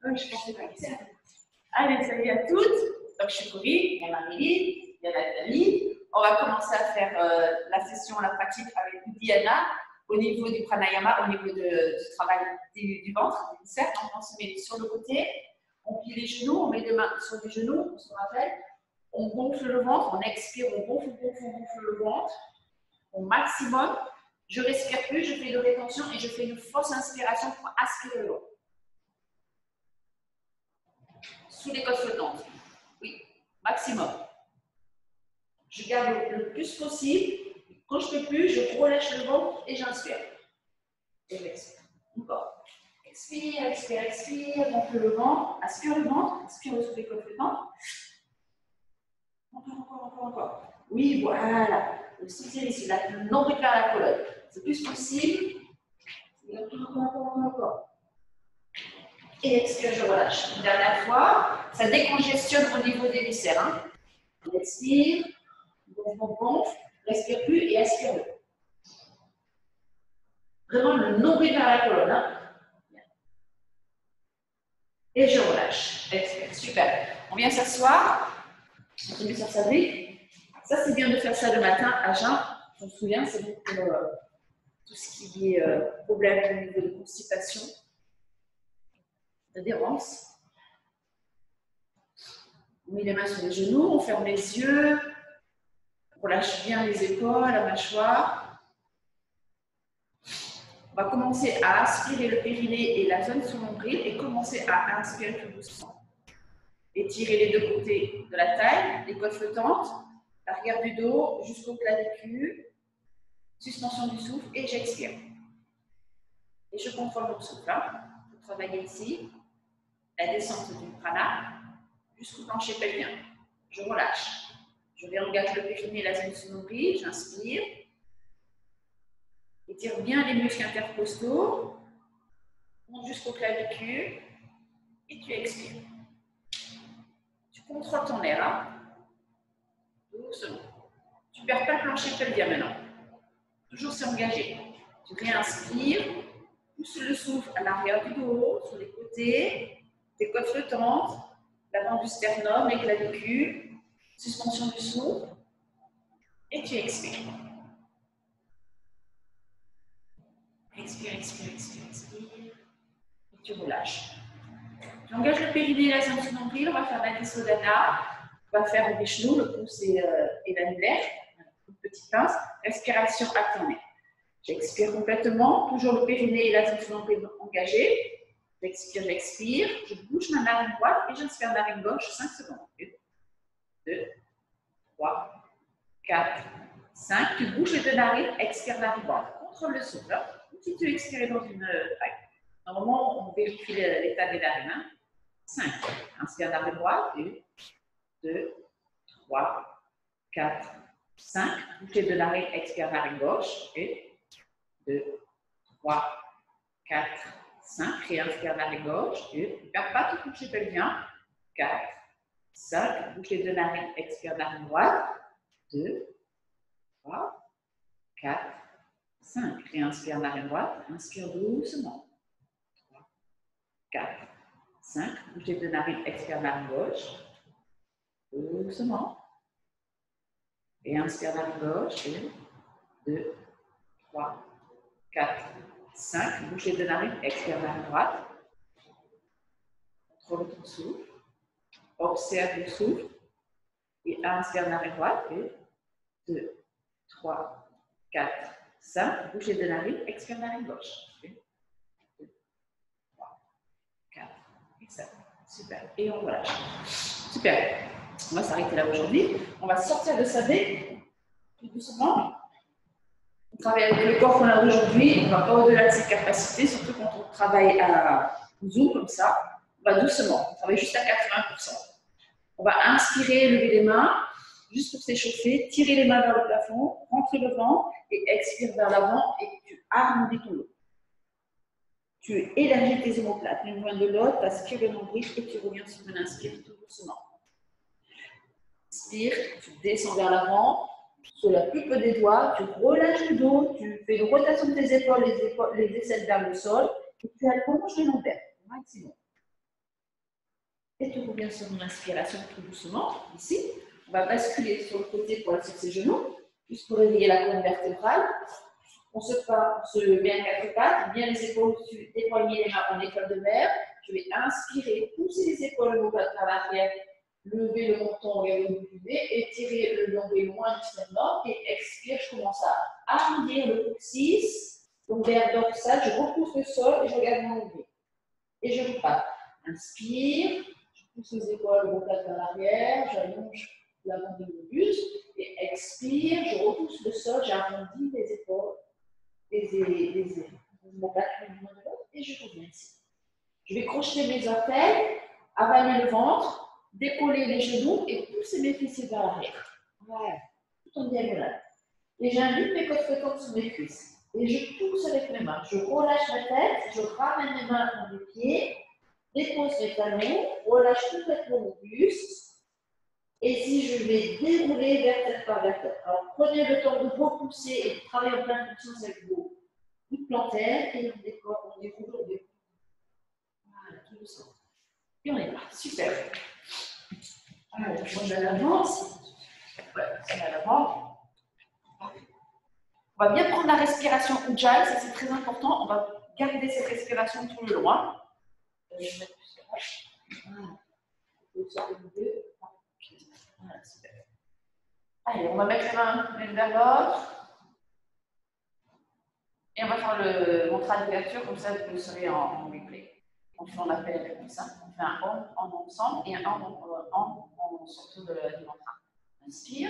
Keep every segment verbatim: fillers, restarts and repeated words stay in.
Oui, je pensais pas. Allez, salut à toutes. Donc, je suis Corinne, il y a Marie-Lise, il y a Nathalie. On va commencer à faire euh, la session, la pratique avec Diana au niveau du pranayama, au niveau de, du travail du, du ventre, du cercle. Donc, on se met sur le côté, on plie les genoux, on met les mains sur les genoux, on se rappelle. On gonfle le ventre, on expire, on gonfle, gonfle, gonfle le ventre au maximum. Je respire plus, je fais de rétention et je fais une fausse inspiration pour aspirer l'eau. Sous les côtes flottantes. Oui, maximum. Je garde le plus possible. Quand je ne peux plus, je relâche le ventre et j'inspire. Et j'expire. Encore. Expire, expire, expire. Gonfle le ventre. Aspire le ventre. Aspire sous les côtes flottantes. Encore, encore, encore, encore. Oui, voilà. Le soutien ici, là, le nombril vers la colonne. C'est plus possible. Encore, encore, encore, encore. Et expire, je relâche. Une dernière fois, ça décongestionne au niveau des viscères. Hein. On expire, on gonfle, respire plus et aspire. Vraiment le nombril vers la colonne. Hein. Et je relâche. Expire, super. On vient s'asseoir. On se met sur sa brique. Ça, c'est bien de faire ça le matin à jeun. Je me souviens, c'est bon pour euh, tout ce qui est euh, problème au niveau de constipation, d'adhérence. On met les mains sur les genoux, on ferme les yeux, on relâche bien les épaules, la mâchoire. On va commencer à aspirer le périnée et la zone sous nombril et commencer à inspirer tout doucement. Étirer les deux côtés de la taille, les côtes flottantes, l'arrière du dos jusqu'au clavicule, suspension du souffle et j'expire. Et je contrôle mon souffle. Hein. Pour travailler ici, la descente du prana jusqu'au plancher pelvien. Je relâche. Je réengage le périnée et la zone sous nombril, j'inspire. Étire bien les muscles intercostaux. Monte jusqu'au clavicule. Et tu expires. Tu contrôles ton air. Hein. Doucement. Tu ne perds pas le plancher pelvien maintenant. Toujours s'engager. Tu réinspires. Pousse le souffle à l'arrière du dos, sur les côtés. Tes côtes flottantes. L'avant du sternum, les clavicules. Suspension du souffle. Et tu expires. Expire, expire, expire, expire. Et tu relâches. Tu engages le périnée et la zone sous nombril. On va faire la Disodhana. On va faire le Vishnu, le pouce et, euh, et l'annulaire. Une petite pince. Respiration alternée. J'expire complètement. Toujours le périnée et la zone sous nombril engagés. J'expire, j'expire. Je bouge ma narine droite et j'inspire narine gauche. cinq secondes. un, deux, trois, quatre, cinq. Tu bouges les deux narines. Expire narine droite. Contrôle le souffle. Si tu expires dans une vague. Normalement, on vérifie l'état des narines. Hein. cinq. Inspire narine droite. un, deux, trois, quatre, cinq. Bouge les deux narines. Expire narine gauche. un, deux, trois, quatre, cinq. Réinspire narine gauche. un. Ne perds pas tout toucher pelvien. quatre, cinq. Bouge les deux narines. Expire narine droite. deux, trois, quatre, cinq. Réinspire narine droite. Inspire doucement. trois, quatre, cinq. Bouge les deux narines. Expire narine gauche. Doucement. Et inspire narine gauche. un, deux, trois, quatre, cinq. Bouge les deux narines. Expire narine droite. Contrôle ton souffle. Observe le souffle. Et inspire narine droite. un, deux, trois, quatre, cinq. Bouge les deux narines. Expire narine gauche. un, deux, trois, quatre et cinq. Super. Et on relâche. Super. On va s'arrêter là aujourd'hui. On va sortir de sa baie tout doucement. On travaille avec le corps qu'on a aujourd'hui. On ne va pas au-delà de ses capacités, surtout quand on travaille à zoom comme ça. On va doucement. On travaille juste à quatre-vingts pour cent. On va inspirer, lever les mains, juste pour s'échauffer. Tirer les mains vers le plafond, rentrer le ventre et expire vers l'avant et tu harmonies ton dos. Tu élargis tes omoplates l'une loin de l'autre, tu aspires le nombril et tu reviens sur un inspire tout doucement. Inspire, tu descends vers l'avant, sur la pulpe des doigts, tu relâches le dos, tu fais une rotation de tes épaules, les, épaules, les aisselles vers le sol et tu allonges les lombaires au maximum. Et tu reviens sur mon inspiration tout doucement, ici. On va basculer sur le côté pour aller sur ses genoux, juste pour réveiller la colonne vertébrale. On se, part, on se met à quatre pattes, bien les épaules au-dessus, déployer les mains en étoile de mer. Je vais inspirer, pousser les épaules vers l'arrière, lever le menton et le bout du nez, étirer le nombril moins extrêmement et expire. Je commence à arrondir le coccyx, lombaire dorsale, je repousse le sol et je regarde mon nombril. Et je repars. Inspire, je pousse les épaules vers l'arrière, j'allonge l'avant de mon buste et expire, je repousse le sol, j'arrondis les épaules. Les, les, les, mon bac et je reviens ici. Je vais crocheter mes orteils, avaler le ventre, dépauler les genoux et pousser mes fessiers vers l'arrière. Voilà, tout en diagonale. Et j'invite mes côtes flottantes sur mes cuisses. Et je pousse avec mes mains. Je relâche ma tête, je ramène mes mains dans mes pieds, dépose mes talons, relâche complètement mon buste. Et si je vais dérouler vertèbre par vertèbre. Alors prenez le temps de repousser et de travailler en pleine conscience avec vos coudes plantaires et on décore, on déroule, on déroule. Voilà, tout doucement. Et on est là. Super. Alors, je vais à l'avant. Ouais, c'est à l'avant. On va bien prendre la respiration Ujjayi, ça c'est très important. On va garder cette respiration tout le long. Hein. Je vais mettre plus là. Voilà. Voilà, super. Allez, on va mettre les mains l'une vers l'autre. Et on va faire le mantra d'ouverture, comme ça vous le serez en, en replay. On fait, on appelle comme ça. On fait un om en ensemble et un om en, en, en sortant de, du mantra. Inspire.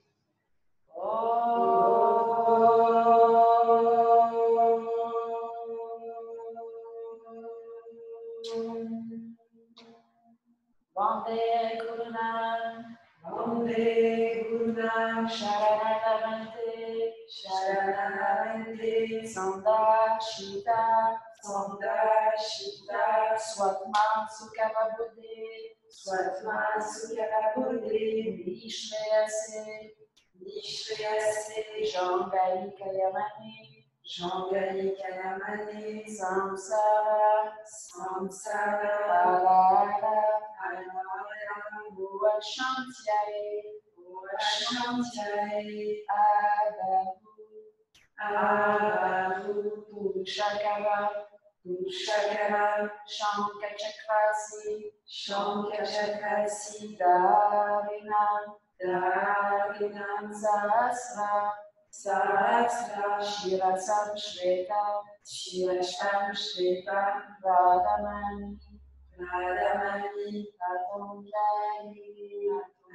Vande Gurunam, Vande Gurunam, Sharanamante, Sharanamante, Sanda Shita, Sanda Shita, Swatma Sukhavabodhe, Swatma Sukhavabodhe, Nishreyase, Nishreyase, Jangai Kayamani, Jangai Kayamani, Samsara, Samsara, Alara, Alara, Bhuva Shantyai, Bhuva Shantyai, Adahu, Adahu, Purushakara, Purushakara, Shankachakrasi, Shankachakrasi, Dharinam, Dharinam, Sahasra, Sahasra, Shirasam Shveta, Shirasam Shveta, Radhamani, Radhamani, Patanjali,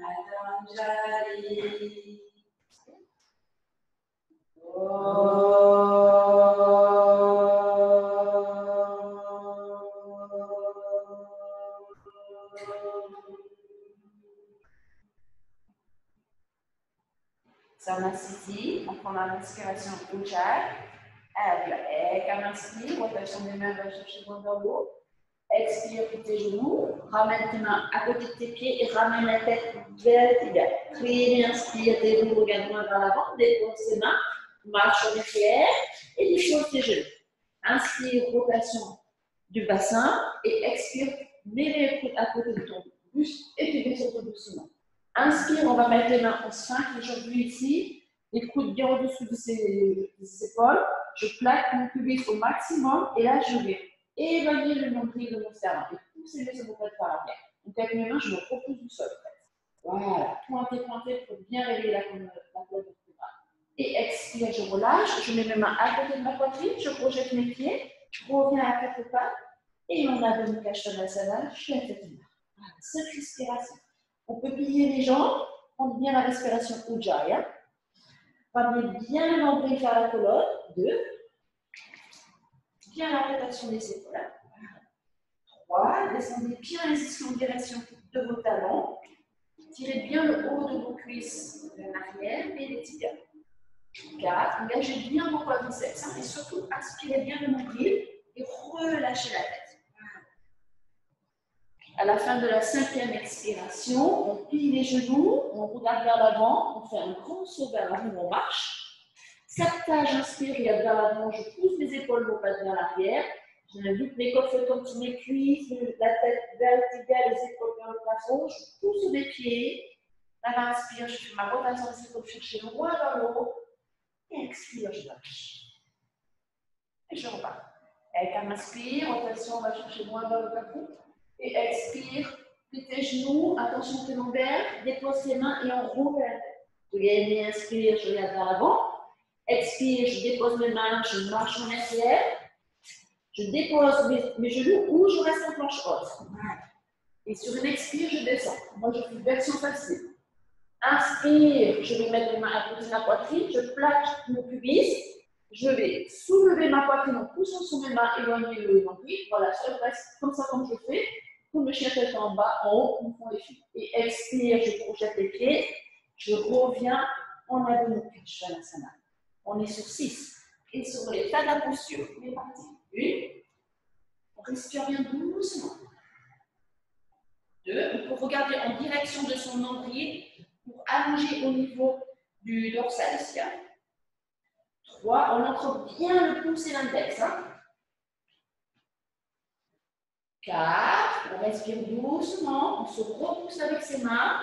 Patanjali. Samasthiti, on prend la respiration Ujjayi. Avec un inspire, rotation des mains va chercher loin vers le haut. Expire pour tes genoux, ramène tes mains à côté de tes pieds et ramène la tête vers tes pieds. Très bien, inspire, déroule, regarde loin vers l'avant, dépose tes mains, marche en arrière et dépose tes genoux. Inspire, rotation du bassin et expire, mets les coudes à côté de ton buste et tu descends tout doucement. Inspire, on va mettre les mains en sphinx aujourd'hui ici, les coudes bien au-dessous de ses, de ses épaules. Je plaque mon pubis au maximum et là je vais éloigner le nombril de mon sternum et pousser les omoplates par l'arrière. Donc avec mes mains, je me repousse du sol. Voilà, pointé, pointé pour bien réveiller la colonne vertébrale. Et expire, je relâche, je mets mes mains à côté de ma poitrine, je projette mes pieds, je reviens à quatre pattes et on a donné Kashtanasana, je suis à tête nue. Voilà, cette respiration. On peut plier les jambes, prendre bien la respiration Ujjayi. Ramener bien l'embryon vers la colonne. Deux. Bien la rotation des épaules. Trois. Descendez bien les ischios en direction de vos talons. Tirez bien le haut de vos cuisses vers l'arrière et les tibias. Quatre. Engagez bien vos quadriceps et surtout inspirez bien le nombril et relâchez la tête. À la fin de la cinquième expiration, on plie les genoux, on regarde vers l'avant, on fait un grand saut vers l'avant, on marche. Saptage, inspire, regarde vers l'avant, je pousse mes épaules, mon pas vers l'arrière. J'invite mes côtes sur mes cuisses, la tête verticale, les épaules vers le plafond. Je pousse sur mes pieds. Là, inspire, je fais ma rotation des épaules chercher loin dans l'eau. Et expire, je lâche. Et je repars. Avec un inspire, rotation, on va chercher loin dans le plafond. Et expire, plie tes genoux, attention tes lombaires, dépose tes mains et on roule la tête. Je gagne, inspire, je regarde vers l'avant. Expire, je dépose mes mains, je marche en arrière. Je dépose mes, mes genoux ou je reste en planche haute. Et sur une expire, je descends. Moi, je fais une version facile. Inspire, je vais mettre les mains à côté de la poitrine, je plaque mon pubis. Je vais soulever ma poitrine en poussant sur mes mains, éloigner le nombril. Voilà, je reste comme ça, comme je fais. Comme le chien tête en bas, en haut, on fond les filles. Et expire, je projette les pieds. Je reviens en Adho Mukha Svanasana. On est sur six. Et sur l'état de la posture. On est parti. Une. On respire bien doucement. Deux. On peut regarder en direction de son nombril pour allonger au niveau du dorsal ici. Trois. On entre bien le pouce et l'index. Hein. Quatre. On respire doucement. On se repousse avec ses mains.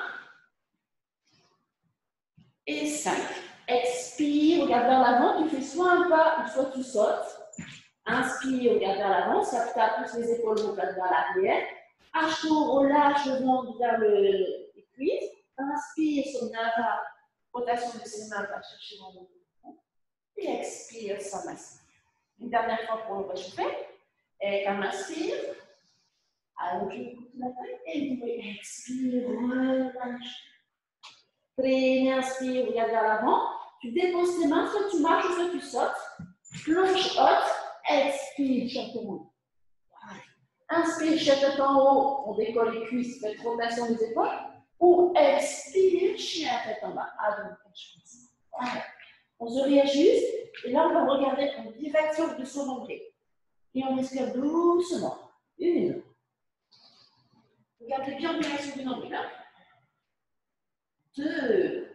Et cinq. Expire, regarde vers l'avant. Tu fais soit un pas ou soit tu sautes. Inspire, regarde vers l'avant. Ça pousse les épaules, regarde vers l'arrière. Hache-toi, relâche le ventre vers le, les cuisses. Inspire sur Nava. Rotation de ses mains, va chercher dans le ventre. Et expire, ça m'inspire. Une dernière fois pour le réchauffer. Et quand m'inspire, allonge le cou de la taille. Et expire, relâche. Traîne, inspire, regarde vers l'avant. Tu déposes tes mains, soit tu marches, soit tu sautes. Planche haute, expire, chapeau. Inspire, chien en haut, on décolle les cuisses, fait rotation des épaules. Ou expire, chien tête en bas. Voilà. On se réajuste et là on va regarder en direction de son nombril. Et on respire doucement. Une. Regardez bien en direction du nombril. Hein. Deux.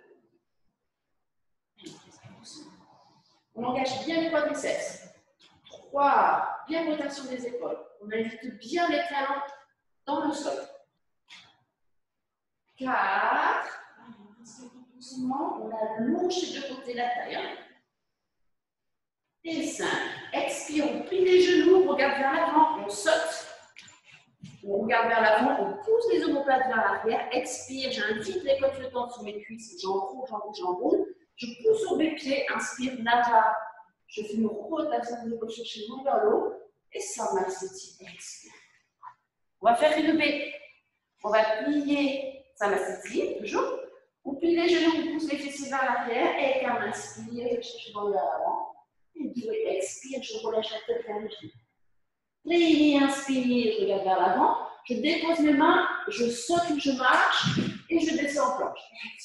On engage bien les quadriceps. Trois. Bien rotation des épaules. On invite bien les talons dans le sol. Quatre. On allonge les deux côtés de la taille. Et cinq. Expire, on plie les genoux, on regarde vers l'avant, on saute. On regarde vers l'avant, on pousse les omoplates vers l'arrière. Expire, j'invite les côtes flottantes sur mes cuisses. J'enroule, j'enroule, j'enroule. Je pousse sur mes pieds, inspire, Nava. Je fais une rotation de gauche chercher loin vers l'eau. Et ça m'assitine, expire. On va faire une baie. On va plier ça m'assitine, toujours. On plie les genoux, on pousse les fessiers vers l'arrière. Et quand on inspire, je cherche loin vers l'avant. Et puis, expire, je relâche la tête vers les genoux. Plie, inspire, je regarde vers l'avant. Je dépose mes mains, je saute ou je marche. Et je descends en planche.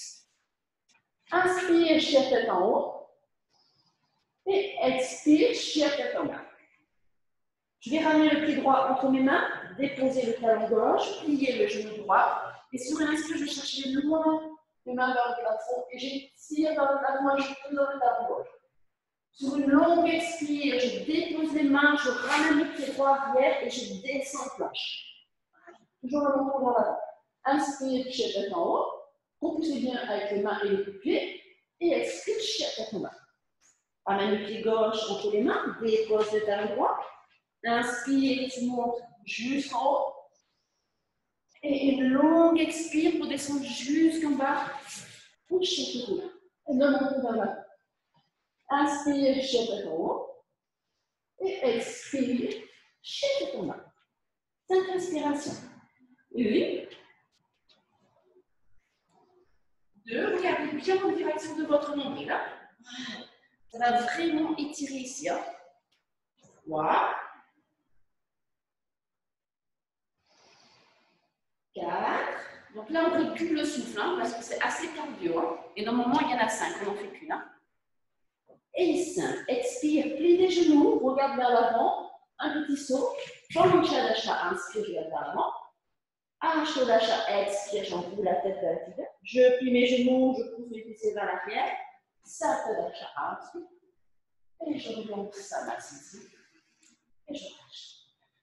Inspire, chien tête en haut. Et expire, chien tête en bas. Je vais ramener le pied droit entre mes mains, déposer le talon gauche, plier le genou droit. Et sur l'inspire, je vais chercher loin mes mains vers le plafond. Et j'étire dans le plafond et je pousse dans le talon gauche. Sur une longue expire, je dépose les mains, je ramène le pied droit arrière et je descends en planche. Toujours le long dans l'avant. Inspire, chien tête en haut. Repoussez bien avec les mains et les pieds. Et expire, chien tête en bas. Ramène le pied gauche entre les mains, dépose le talon droit. Inspire, tu montes jusqu'en haut. Et une longue expire pour descendre jusqu'en bas. Pour chien tête en bas. Et non, non, non, non. Inspire, chien tête en haut. Et expire, chien tête en bas. Cinq inspirations. Une. Deux. Regardez bien en direction de votre nombril. Là. Ça va vraiment étirer ici. Hein. Trois. Quatre. Donc là, on recule le souffle hein, parce que c'est assez cardio. Hein. Et normalement, il y en a cinq. On n'en fait qu'une. Hein. Et cinq. Expire, plie les genoux, regarde vers l'avant. Un petit saut. Chalanchadasha, inspire, regarde vers l'avant. Ashodasha, expire, j'enroule la tête vers la tête. Je plie mes genoux, je pousse mes fessiers vers l'arrière. Satadasha, inspire. Et je relance ça, ici. Et je lâche.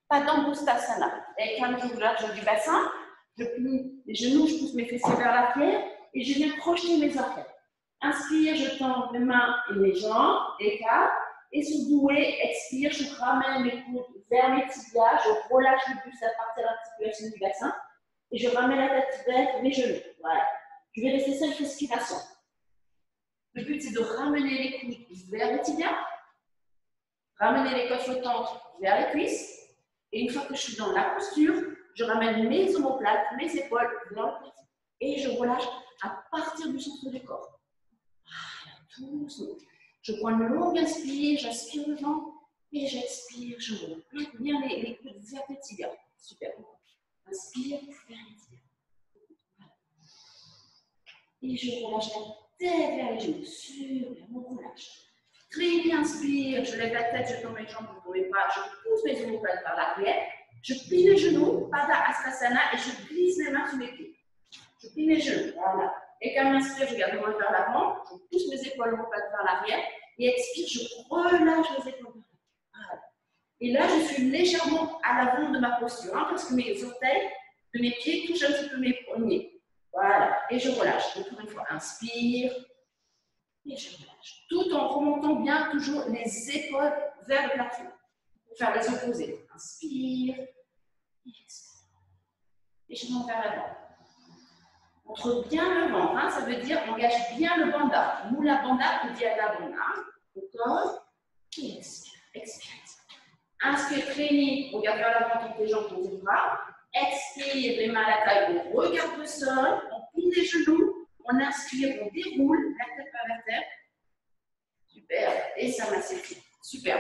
Padangusthasana. Et quand j'ouvre l'arche du bassin, je plie les genoux, je pousse mes fessiers vers l'arrière et je viens projeter mes orteils. Inspire, je tends mes mains et mes jambes, écarte. Et sur doué, expire, je ramène mes coudes vers mes tibias, je relâche le buste à partir de l'articulation du bassin et je ramène la tête vers mes genoux. Voilà. Je vais rester cinq respirations. Le but, c'est de ramener les coudes vers les tibias, ramener les côtes flottantes vers les cuisses. Et une fois que je suis dans la posture, je ramène mes omoplates, mes épaules vers le petit. Et je relâche à partir du centre du corps. Voilà, doucement. Je prends une longue inspire, j'aspire le vent et j'expire, je relâche bien les, les coudes vers les tibias. Super. Inspire vers les tibias. Voilà. Et je relâche la tête vers les genoux. Super, on relâche. Très bien, inspire, je lève la tête, je tends mes jambes, vous ne pouvez pas, je pousse mes omoplates vers l'arrière, je plie les genoux, Pada Hastasana, et je glisse mes mains sous mes pieds. Je plie mes genoux, voilà. Et quand j'inspire, je garde mes mains vers l'avant, je pousse mes épaules omoplates vers l'arrière, et expire, je relâche les épaules vers l'arrière. Voilà. Et là, je suis légèrement à l'avant de ma posture, hein, parce que mes orteils de mes pieds touchent un petit peu mes poignets. Voilà, et je relâche. Encore une fois, inspire. Et je relâche. Tout en remontant bien toujours les épaules vers le plafond. Pour faire les opposés. Inspire. Et expire. Et je monte vers l'avant. Montre bien le ventre. Hein, ça veut dire engage bien le bandha. Mula bandha ou dhyana bandha. Encore. Et expire. Expire. Inspire, traînez. Regarde vers l'avant, tourne tes jambes, tourne tes bras. Expire, les mains à la taille. On regarde le sol. On plie les genoux. On inspire, on déroule la tête par la tête. Super. Et ça m'a séché. Super.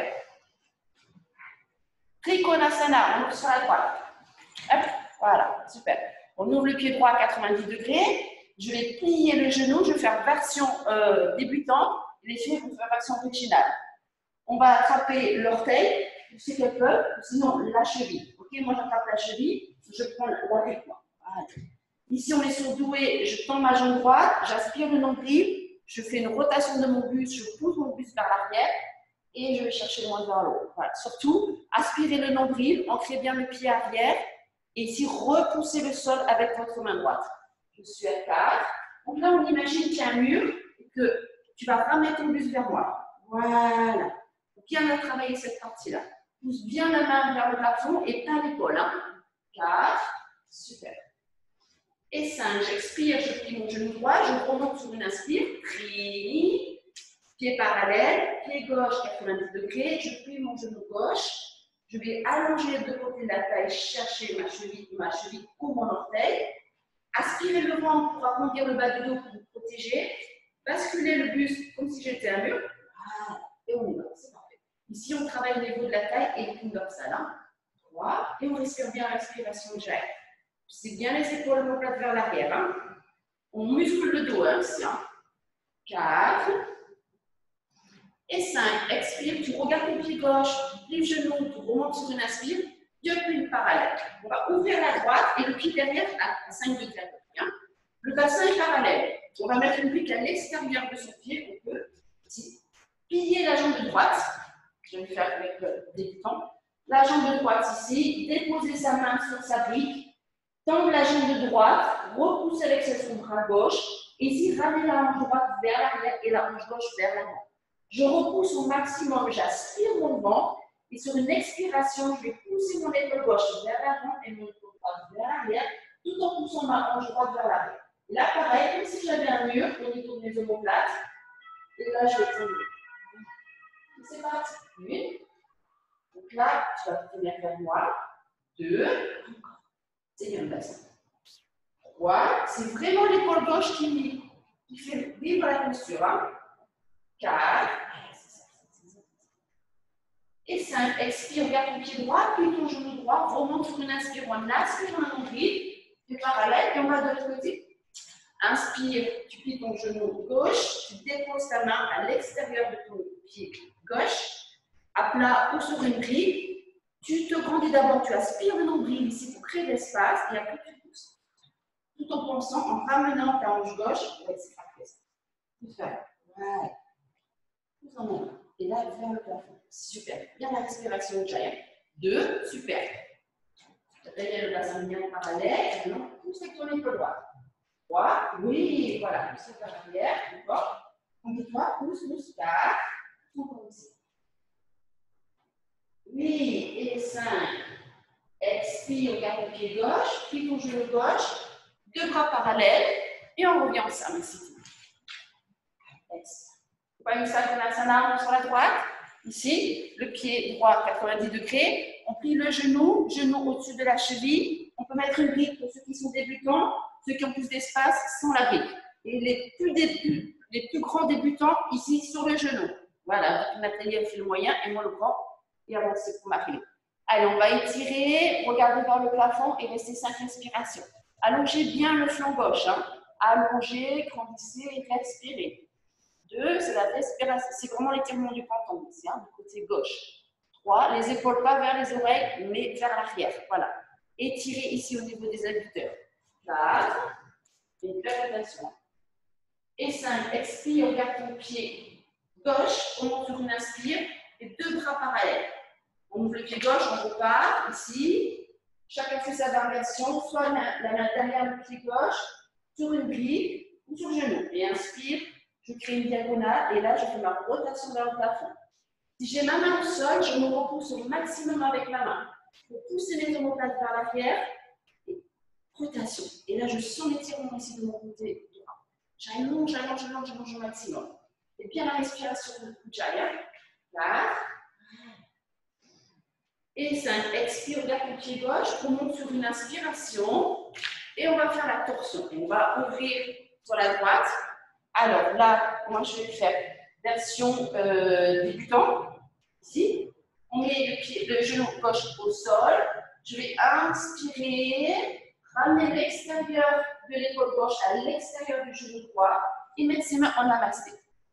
Trikonasana, on ouvre sur la droite. Hop, voilà, super. On ouvre le pied droit à quatre-vingt-dix degrés. Je vais plier le genou. Je vais faire version euh, débutante. Et les filles vont faire version originale. On va attraper l'orteil, si qu'elles peuvent, sinon la cheville. Ok, moi j'attrape la cheville, je prends la avec moi. Voilà. Ici, on est sur doué, je tends ma jambe droite, j'aspire le nombril, je fais une rotation de mon buste, je pousse mon buste vers l'arrière et je vais chercher le moins vers le haut. Voilà. Surtout, aspirez le nombril, ancrez bien le pied arrière et ici, repoussez le sol avec votre main droite. Je suis à quatre. Donc là, on imagine qu'il y a un mur et que tu vas ramener ton buste vers moi. Voilà. Bien travailler cette partie-là. Pousse bien la main vers le plafond et pas l'épaule. Hein. quatre. Super. Et cinq, j'expire, je plie mon genou droit, je remonte sur une inspire, plie, pied parallèle, pied gauche quatre-vingt-dix degrés, je plie mon genou gauche, je vais allonger les deux côtés de la taille, chercher ma cheville, ma cheville ou mon orteil, aspirer le ventre pour arrondir le bas du dos pour vous protéger, basculer le buste comme si j'étais un mur, voilà, et on y va, c'est parfait. Ici, on travaille au niveau de la taille et le cou dorsal, hein. trois, et on respire bien la respiration jaillie. C'est bien les épaules omoplates vers l'arrière. Hein. On muscle le dos hein, ici. Hein. quatre. Et cinq. Expire, tu regardes ton pied gauche, tu plies le genou, tu remontes sur une inspire, deux plis parallèles. On va ouvrir la droite et le pied derrière à cinq degrés. Hein. Le bassin est parallèle. On va mettre une brique à l'extérieur de son pied. On peut ici, plier la jambe de droite. Je vais le faire avec le débutant. La jambe de droite ici, déposer sa main sur sa brique. Tendre la jambe de droite, repousser avec son bras gauche, et ici, ramener la hanche droite vers l'arrière et la hanche gauche vers l'avant. Je repousse au maximum, j'aspire mon ventre, et sur une expiration, je vais pousser mon épaule gauche vers l'avant et mon épaule droite vers l'arrière, tout en poussant ma hanche droite vers l'arrière. Là, pareil, comme si j'avais un mur au niveau de mes omoplates, et là, je vais tomber. C'est parti. Une. Donc là, tu vas venir vers moi. Deux. C'est bien le bassin. trois. C'est vraiment l'épaule gauche qui, qui fait vivre la posture. Hein. quatre. Et cinq. Expire, regarde ton pied droit, puis ton genou droit. Remonte sur une inspire. On aspire un nombril. Tu es parallèle et on va de l'autre côté. Inspire, tu plies ton genou gauche. Tu déposes ta main à l'extérieur de ton pied gauche. À plat ou sur une grille. Tu te grandis d'abord, tu aspires le nombril ici pour créer de l'espace et après tu pousses. Tout en pensant, en ramenant ta hanche gauche, ouais, c'est parfait. Tout faire. Ouais. Tout en montant. Et là, vers le plafond. Super. Bien la respiration, Jaya. deux, super. Réveille le bassin bien en parallèle, et maintenant pousse avec ton épaule droite. trois, oui, voilà, pousse vers l'arrière, d'accord. trois, pousse, pousse, quatre, encore ici. Oui, et cinq. Expire, regarde le pied gauche, puis ton genou gauche, deux bras parallèles, et on revient ensemble ici. Pas une salle internationale sur la droite. Ici, le pied droit quatre-vingt-dix degrés. On plie le genou, genou au-dessus de la cheville. On peut mettre une brique pour ceux qui sont débutants, ceux qui ont plus d'espace sans la brique. Et les plus, débuts, les plus grands débutants, ici, sur le genou. Voilà, Nathalie a fait le moyen et moi le grand. Et avancez pour Marie. Allez, on va étirer, regarder vers le plafond et rester cinq respirations. Allongez bien le flanc gauche. Hein. Allongez, grandissez et respirez. deux, c'est la respiration, c'est vraiment l'étirement du menton, ici, hein, du côté gauche. trois, les épaules pas vers les oreilles, mais vers l'arrière. Voilà. Étirez ici au niveau des adducteurs. quatre, une rotation. Et cinq, expire, regarde ton pied gauche, on monte sur une inspire, et deux bras parallèles. On ouvre le pied gauche, on repart, ici. Chacun fait sa variation, soit la, la main derrière le pied gauche, sur une grille, ou sur le genou. Et inspire. Je crée une diagonale et là, je fais ma rotation vers le plafond. Si j'ai ma main au sol, je me repousse au maximum avec ma main. Pour pousser mes omoplates vers l'arrière et rotation. Et là, je sens l'étirement ici de mon côté droit. J'allonge, j'allonge, j'allonge, j'allonge au maximum. Et bien la respiration de Ujjayi. quatre. Et cinq. Expire, regarde le pied gauche. On monte sur une inspiration. Et on va faire la torsion. Et on va ouvrir sur la droite. Alors là, moi je vais faire version euh, débutant. Ici, on met le, pied, le genou gauche au sol. Je vais inspirer, ramener l'extérieur de l'épaule gauche à l'extérieur du genou droit et mettre ses mains en namasté.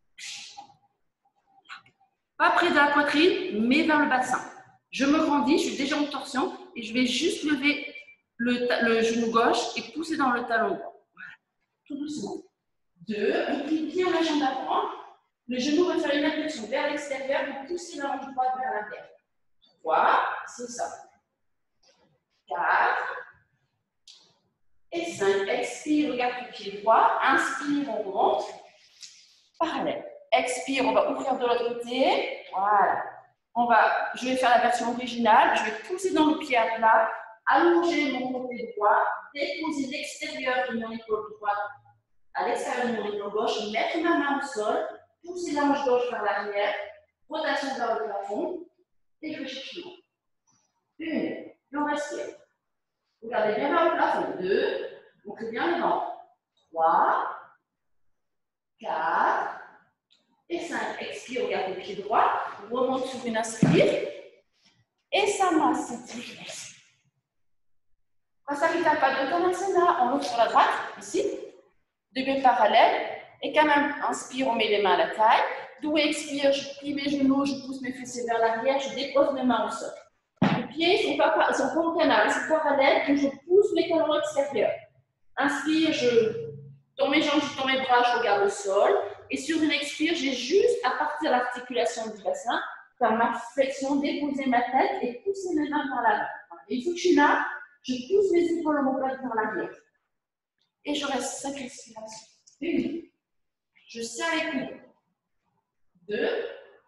Pas près de la poitrine, mais vers le bassin. Je me grandis, je suis déjà en torsion et je vais juste lever le, le genou gauche et pousser dans le talon droit. Voilà, tout doucement. deux, on plie bien la jambe avant. Le genou va faire une impulsion vers l'extérieur pour pousser la jambe droite vers l'arrière. trois, c'est ça. quatre et cinq. Expire, regarde le pied droit. Inspire, on remonte. Parallèle. Expire, on va ouvrir de l'autre côté. Voilà. On va, je vais faire la version originale. Je vais pousser dans le pied à plat, allonger mon côté droit, déposer l'extérieur de mon épaule droite à l'extérieur de mon épaule gauche, mettre ma main au sol, pousser la hanche gauche vers l'arrière, rotation vers le plafond, et je cherche le vent. Une, et on respire. Regardez bien vers le plafond. Deux, montrez bien les dents. Trois, quatre et cinq. Expire, regardez le pied droit, remonte sur une inspire, et ça masse, s'étire. Quand ça ne fait pas de Tanasana, on l'ouvre sur la droite, ici. Deux pieds parallèles, et quand même, inspire, on met les mains à la taille. D'où expire, je plie mes genoux, je pousse mes fessiers vers l'arrière, je dépose mes mains au sol. Les pieds ne sont pas, sont pas au canal, ils sont parallèles, donc je pousse mes talons extérieurs. Inspire, je tends mes jambes, je tends mes bras, je regarde le sol. Et sur une expire, j'ai juste, à partir de l'articulation du bassin, faire ma flexion, déposer ma tête et pousser mes mains vers l'avant. Une fois que je suis là, je pousse mes épaules omoplates vers l'arrière. Et je reste cinq respirations. Une. Je serre les coudes. Deux.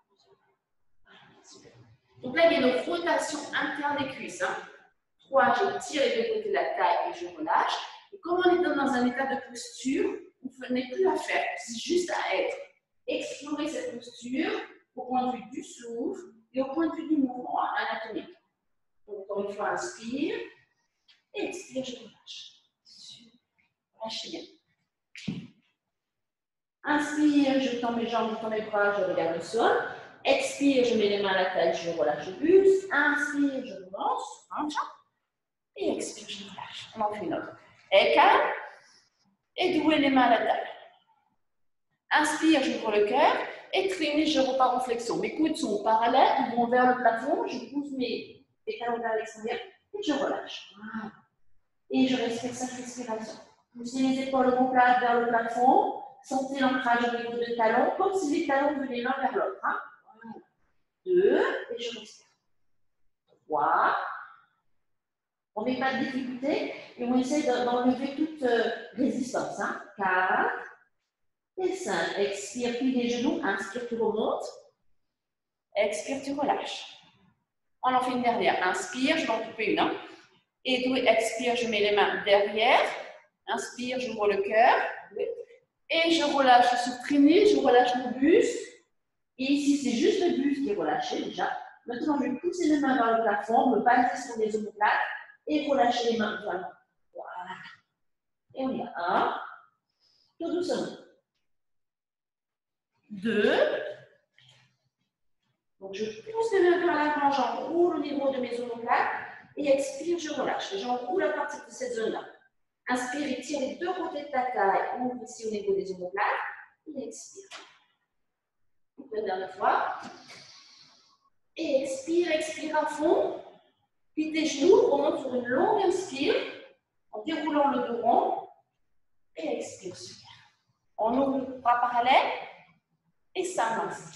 Donc là, il y a une rotation interne des cuisses. Hein. Trois. Je tire les deux côtés de la taille et je relâche. Et comme on est dans un état de posture, vous n'avez plus à faire. C'est juste à être. Explorer cette posture au point de vue du souffle et au point de vue du mouvement anatomique. Donc, encore une fois, inspire. Et expire, je relâche. Relâchez bien. Inspire, je tends mes jambes, je tends mes bras, je regarde le sol. Expire, je mets les mains à la taille, je relâche le buste. Inspire, je relance, rentre. Et expire, je relâche. On en fait une autre. Et calme. Et douez les mains à la taille. Inspire, j'ouvre le cœur. Et traîner, je repars en flexion. Mes coudes sont parallèles, ils vont vers le plafond. Je pousse mes, mes talons vers l'extérieur et je relâche. Voilà. Et je respire cette respiration. Poussez les épaules omoplates vers le plafond. Sentez l'ancrage au niveau des talons, comme si les talons venaient l'un vers l'autre. Hein. Deux, et je respire. trois. On ne met pas de difficulté et on essaie d'enlever toute euh, résistance. Hein. quatre et cinq. Expire, plie les genoux. Inspire, tu remontes. Expire, tu relâches. On en fait une dernière. Inspire, je vais en couper une. Hein. Et deux, expire, je mets les mains derrière. Inspire, j'ouvre le cœur. Et je relâche sur traîner, je relâche mon buste. Et ici, c'est juste le buste qui est relâché déjà. Maintenant, je vais pousser les mains vers le plafond, me baser sur les omoplates et relâcher les mains. Voilà. Voilà. Et on y va. Un. Tout doucement. Deux. Donc, je pousse les mains vers l'avant, j'enroule au niveau de mes omoplates. Et expire, je relâche. J'enroule à partir de cette zone-là. Inspire et tire les deux côtés de ta taille. Ouvre ici au niveau des omoplates. Et expire. Une dernière fois. Et expire, expire à fond. Puis tes genoux, remonte sur une longue inspire. En déroulant le dos rond. Et expire, super. On ouvre le bras parallèle. Et ça masse.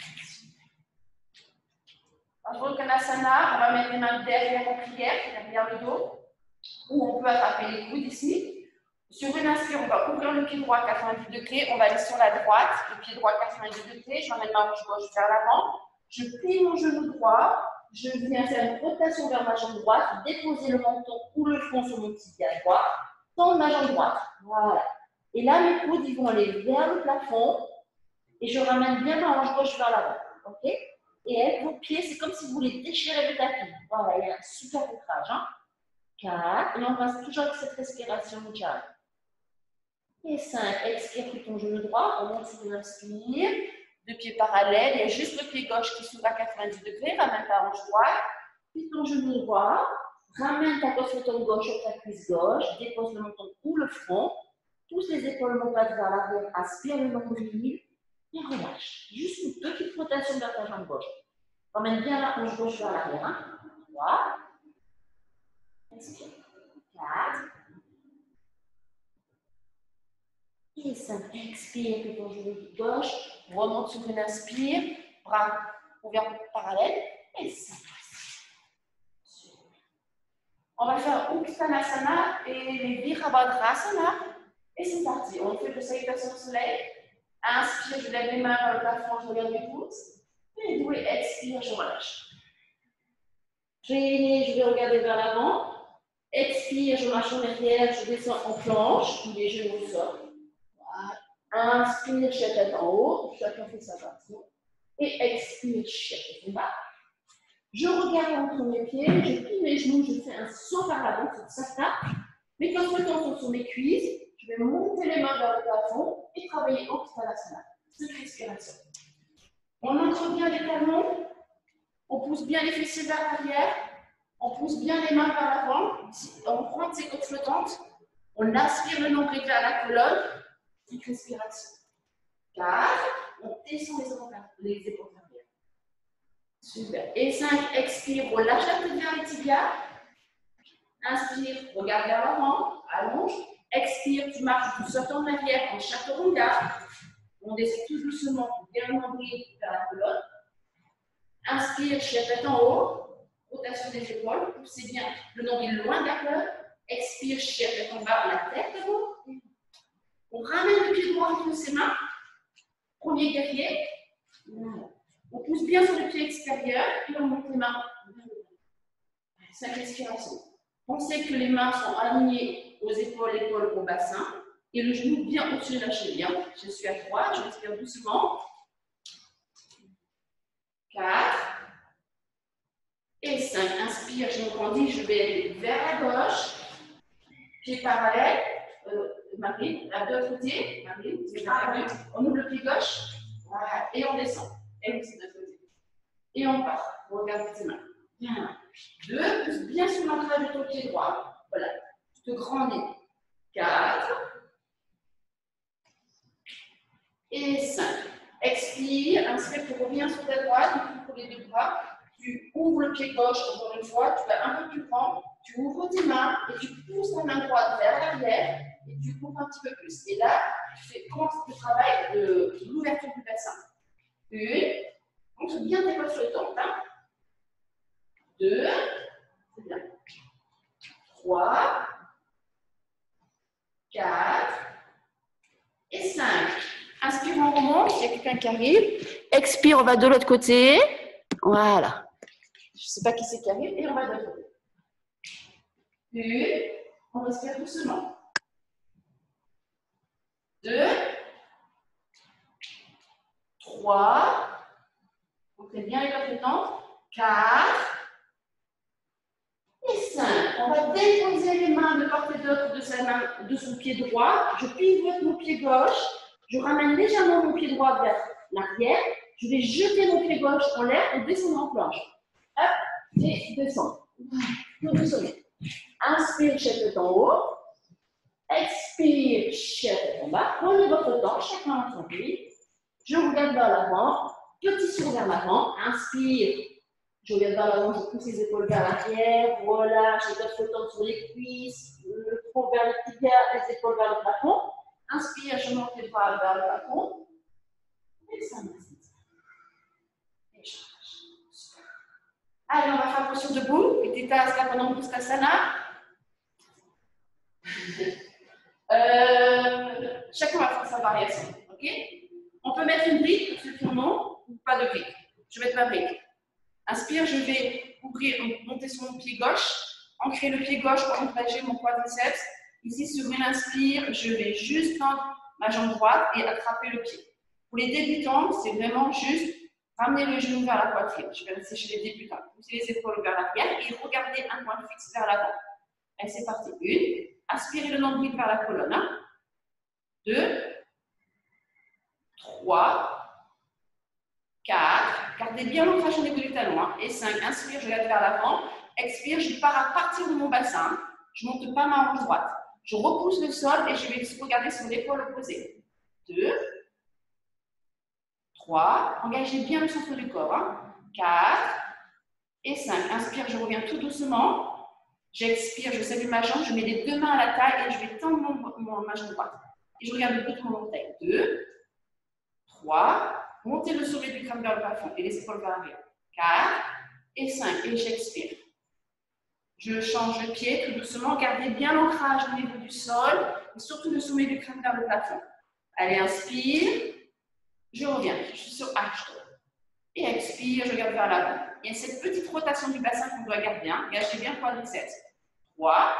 Dans le Kanasana, on va mettre les mains derrière en prière, derrière le dos. Ou on peut attraper les coudes ici. Sur une inspire, on va ouvrir le pied droit à quatre-vingt-dix degrés. On va aller sur la droite, le pied droit à quatre-vingt-dix degrés. Je m'emmène ma hanche gauche vers l'avant. Je plie mon genou droit. Je viens faire une rotation vers ma jambe droite. Déposer le menton ou le front sur mon petit pied à droite. Tendre ma jambe droite. Voilà. Et là, mes coudes ils vont aller vers le plafond. Et je ramène bien ma hanche gauche vers l'avant. OK? Et avec vos pieds, c'est comme si vous voulez déchirer le tapis. Voilà, il y a un super ancrage. Hein? quatre. Et on reste toujours avec cette respiration calme. Et cinq. Expire, puis ton genou droit. Remonte sur une inspire. Deux pieds parallèles. Il y a juste le pied gauche qui s'ouvre à quatre-vingt-dix degrés. Ramène ta hanche droite. Puis ton genou droit. Ramène ta poitrine gauche sur ta cuisse gauche. Dépose le menton ou le front. Pousse les épaules montées vers l'arrière. Aspire le nombril. Et relâche. Juste une petite rotation vers ta jambe gauche. Ramène bien la hanche gauche vers l'arrière. Hein. trois. Inspire. quatre. Et cinq. Expire, puis ton genou gauche. Remonte sur une inspire. Bras ouverts parallèles. Et ça passe. On va faire Uttanasana et les Virabhadrasana. Et c'est parti. On fait le salutation au soleil. Inspire, je lève les mains vers le plafond, je regarde mes pouces. Et doué, expire, je relâche. Traîner, je vais regarder vers l'avant. Expire, je marche en arrière, je descends en planche, les genoux au sol. Voilà. Inspire, chien tête en haut, chacun fait sa partie. Et expire, chien tête en bas. Je regarde entre mes pieds, je plie mes genoux, je fais un saut par l'avant, c'est ça. Mes quatre temps sont sur mes cuisses. Je vais monter les mains vers le plafond et travailler au Uttanasana. Cette respiration. On entre bien les talons, on pousse bien les fessiers vers l'arrière, on pousse bien les mains vers l'avant, on prend ses côtes flottantes, on aspire le nombril vers la colonne, petite respiration. quatre, on descend les épaules, les épaules arrière. Super. Et cinq, expire, relâche la tête vers les tibias. Inspire, regarde vers l'avant, allonge. Expire, tu marches, tu sautes en arrière en chaturanga. On descend tout doucement, bien le nombril vers la colonne. Inspire, chien tête en haut, rotation des épaules, poussez bien le nombril loin de la colonne. Expire, chien tête en bas, la tête en haut. On ramène le pied droit entre ses mains. Premier guerrier. On pousse bien sur le pied extérieur et on monte les mains. Cinq respirations. Pensez que les mains sont alignées aux épaules, épaules au bassin. Et le genou bien au-dessus de la cheville. Je suis à droite, je respire doucement. quatre. Et cinq. Inspire, je me grandis, je vais aller vers la gauche. Pied parallèle. Euh, Marine, à deux côtés. Marine, on ouvre le pied gauche. Voilà. Et on descend. Et on descend de l'autre côté. Et on part. On regarde tes mains. Bien. deux. Pousse bien sur l'ancrage de ton pied droit. Voilà. Tu te grandis. quatre. Et cinq. Expire, inspire, tu reviens sur ta droite, tu pour les deux bras, tu ouvres le pied gauche encore une fois, tu vas un peu plus grand, tu ouvres tes mains et tu pousses ta main droite vers l'arrière et tu ouvres un petit peu plus. Et là, tu fais commence le travail de l'ouverture du bassin. Une, montre bien tes poches flottantes. Hein. deux, c'est bien. trois, quatre et cinq. Inspire, on remonte, il y a quelqu'un qui arrive. Expire, on va de l'autre côté. Voilà. Je ne sais pas qui c'est qui arrive et on va de l'autre côté. Une, on respire doucement. Deux, trois, on fait bien les compétences. Quatre et cinq. On va déposer les mains de part et d'autre de sa main, de son pied droit. Je pivote mon pied gauche. Je ramène légèrement mon pied droit vers l'arrière. Je vais jeter mon pied gauche en l'air et descendre en planche. Hop, et descendre. Tout doucement. Inspire, chef en haut. Expire, chef en bas. Prenez votre temps, chacun à son rythme. Je regarde vers l'avant. Petit saut vers l'avant. Inspire. Je regarde vers l'avant, je pousse les épaules vers l'arrière. Relâche, je donne le temps sur les cuisses. Le tronc vers le tibia, les épaules vers le plafond. Inspire, je monte les bras vers le plafond. Et ça me Et je relâche. Allez, on va faire posture debout. Et Theta Asana pendant Uttanasana. Euh, chacun va faire sa variation. Okay? On peut mettre une brique pour ceux qui en ont ou pas de brique. Je vais mettre ma brique. Inspire, je vais ouvrir, monter sur mon pied gauche, ancrer le pied gauche pour engager mon quadriceps. Ici, sur une inspire, je vais juste tendre ma jambe droite et attraper le pied. Pour les débutants, c'est vraiment juste ramener le genou vers la poitrine. Je vais rester chez les débutants. Poussez les épaules vers l'arrière et regardez un point fixe vers l'avant. Allez, c'est parti. Une. Aspirez le nombril vers la colonne. Un. Deux. Trois. Quatre. Gardez bien l'ancrage au niveau du talon. Hein. Et cinq. Inspire, je regarde vers l'avant. Expire, je pars à partir de mon bassin. Je ne monte pas ma hanche droite. Je repousse le sol et je vais regarder sur l'épaule opposée. Deux. Trois. Engagez bien le centre du corps. Hein. Quatre. Et cinq. Inspire, je reviens tout doucement. J'expire, je salue ma jambe, je mets les deux mains à la taille et je vais tendre mon, mon, ma jambe droite. Et je regarde le bout de mon orteil. Deux. Trois. Montez le sommet du crâne vers le plafond et les épaules vers l'arrière. Quatre. Et cinq. Et j'expire. Je change de pied tout doucement. Gardez bien l'ancrage au niveau du sol et surtout le sommet du crâne vers le plafond. Allez, inspire. Je reviens. Je suis sur H. Et expire, je regarde vers l'avant. Il y a cette petite rotation du bassin qu'on doit garder. Hein. Gâchez bien le quadriceps. Trois.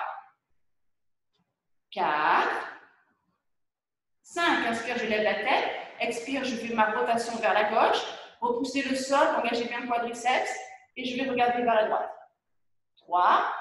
Quatre. Cinq. Inspire, je lève la tête. Expire, je fais ma rotation vers la gauche. Repoussez le sol, engagez bien le quadriceps. Et je vais regarder vers la droite. Trois.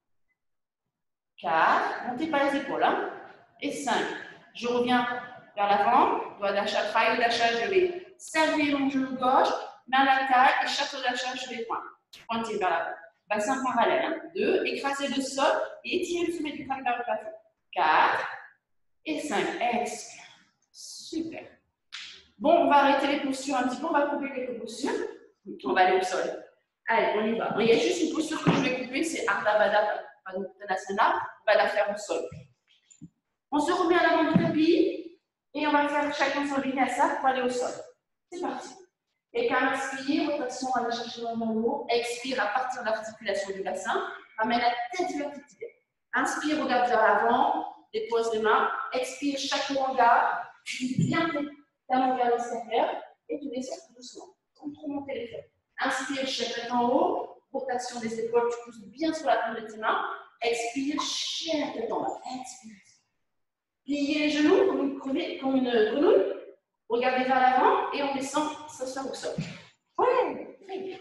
Quatre. Montez pas les épaules. Hein. Et cinq. Je reviens vers l'avant. Doigt d'achat, triangle d'achat, je vais saluer mon genou gauche. Main à la taille et château d'achat, je vais pointer. Pointer vers l'avant. Bassin parallèle. Hein. Deux. Écrasez le sol et étirez le sommet du crâne vers le plafond. Quatre. Et cinq. Expire. Super. Bon, on va arrêter les postures un petit peu. On va couper quelques postures. On va aller au sol. Allez, on y va. Il y a juste une posture que je vais couper, c'est Ardha Baddha Uttanasana. On va la faire au sol. On se remet à l'avant du tapis et on va faire chacun son vinyasa pour aller au sol. C'est parti. Et quand inspire, rotation à la chercher dans le haut. Expire à partir de l'articulation du bassin. Ramène la tête vers le petit. Inspire, regarde vers l'avant. Dépose les mains. Expire, chaque regard. Bien ta main vers l'extérieur. Et tu descends tout doucement. Sans trop monter les fesses. Inspire, chaque tête en haut. Rotation des épaules. Tu pousses bien sur la pointe de tes mains. Expire, chaque tête en bas. Expire. Pliez les genoux comme une grenouille. Comme une grenouille. Regardez vers l'avant et on descend, s'asseoir au sol. Ouais, très bien.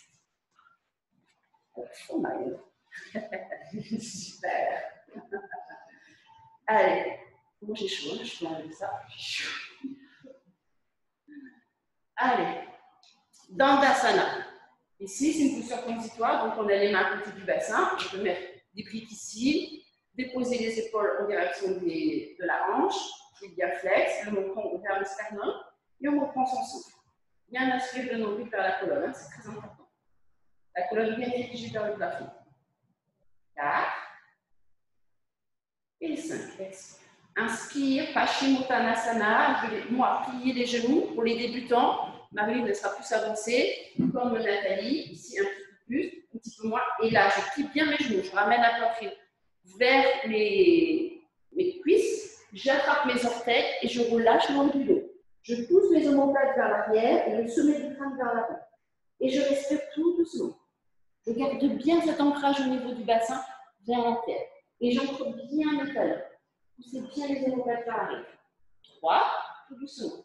Oh my God. Super. Allez, moi j'ai chaud, hein, je peux enlever ça. J'ai chaud. Allez, Dandasana. Ici, c'est une posture transitoire, donc on a les mains à côté du bassin. On peut mettre des briques ici, déposer les épaules en direction des, de la hanche. Le diaphragme, le menton vers le sternum, et on reprend son souffle. Bien inspirer le nombril vers la colonne, hein, c'est très important. La colonne bien dirigée vers le plafond. Quatre. Et cinq. Expire. Inspire, Paschimottanasana. Je vais, moi, plier les genoux pour les débutants. Marie ne sera plus avancée, comme Nathalie, ici un petit peu plus. petit peu moins. Et là, je plie bien mes genoux. Je ramène la poitrine vers mes, mes cuisses. J'attrape mes orteils et je relâche le haut du dos. Je pousse mes omoplates vers l'arrière et le sommet du crâne vers l'avant. Et je respire tout doucement. Je garde bien cet ancrage au niveau du bassin vers la terre. Et j'ancre bien mes talons. Poussez bien les omoplates vers l'arrière. trois, tout doucement.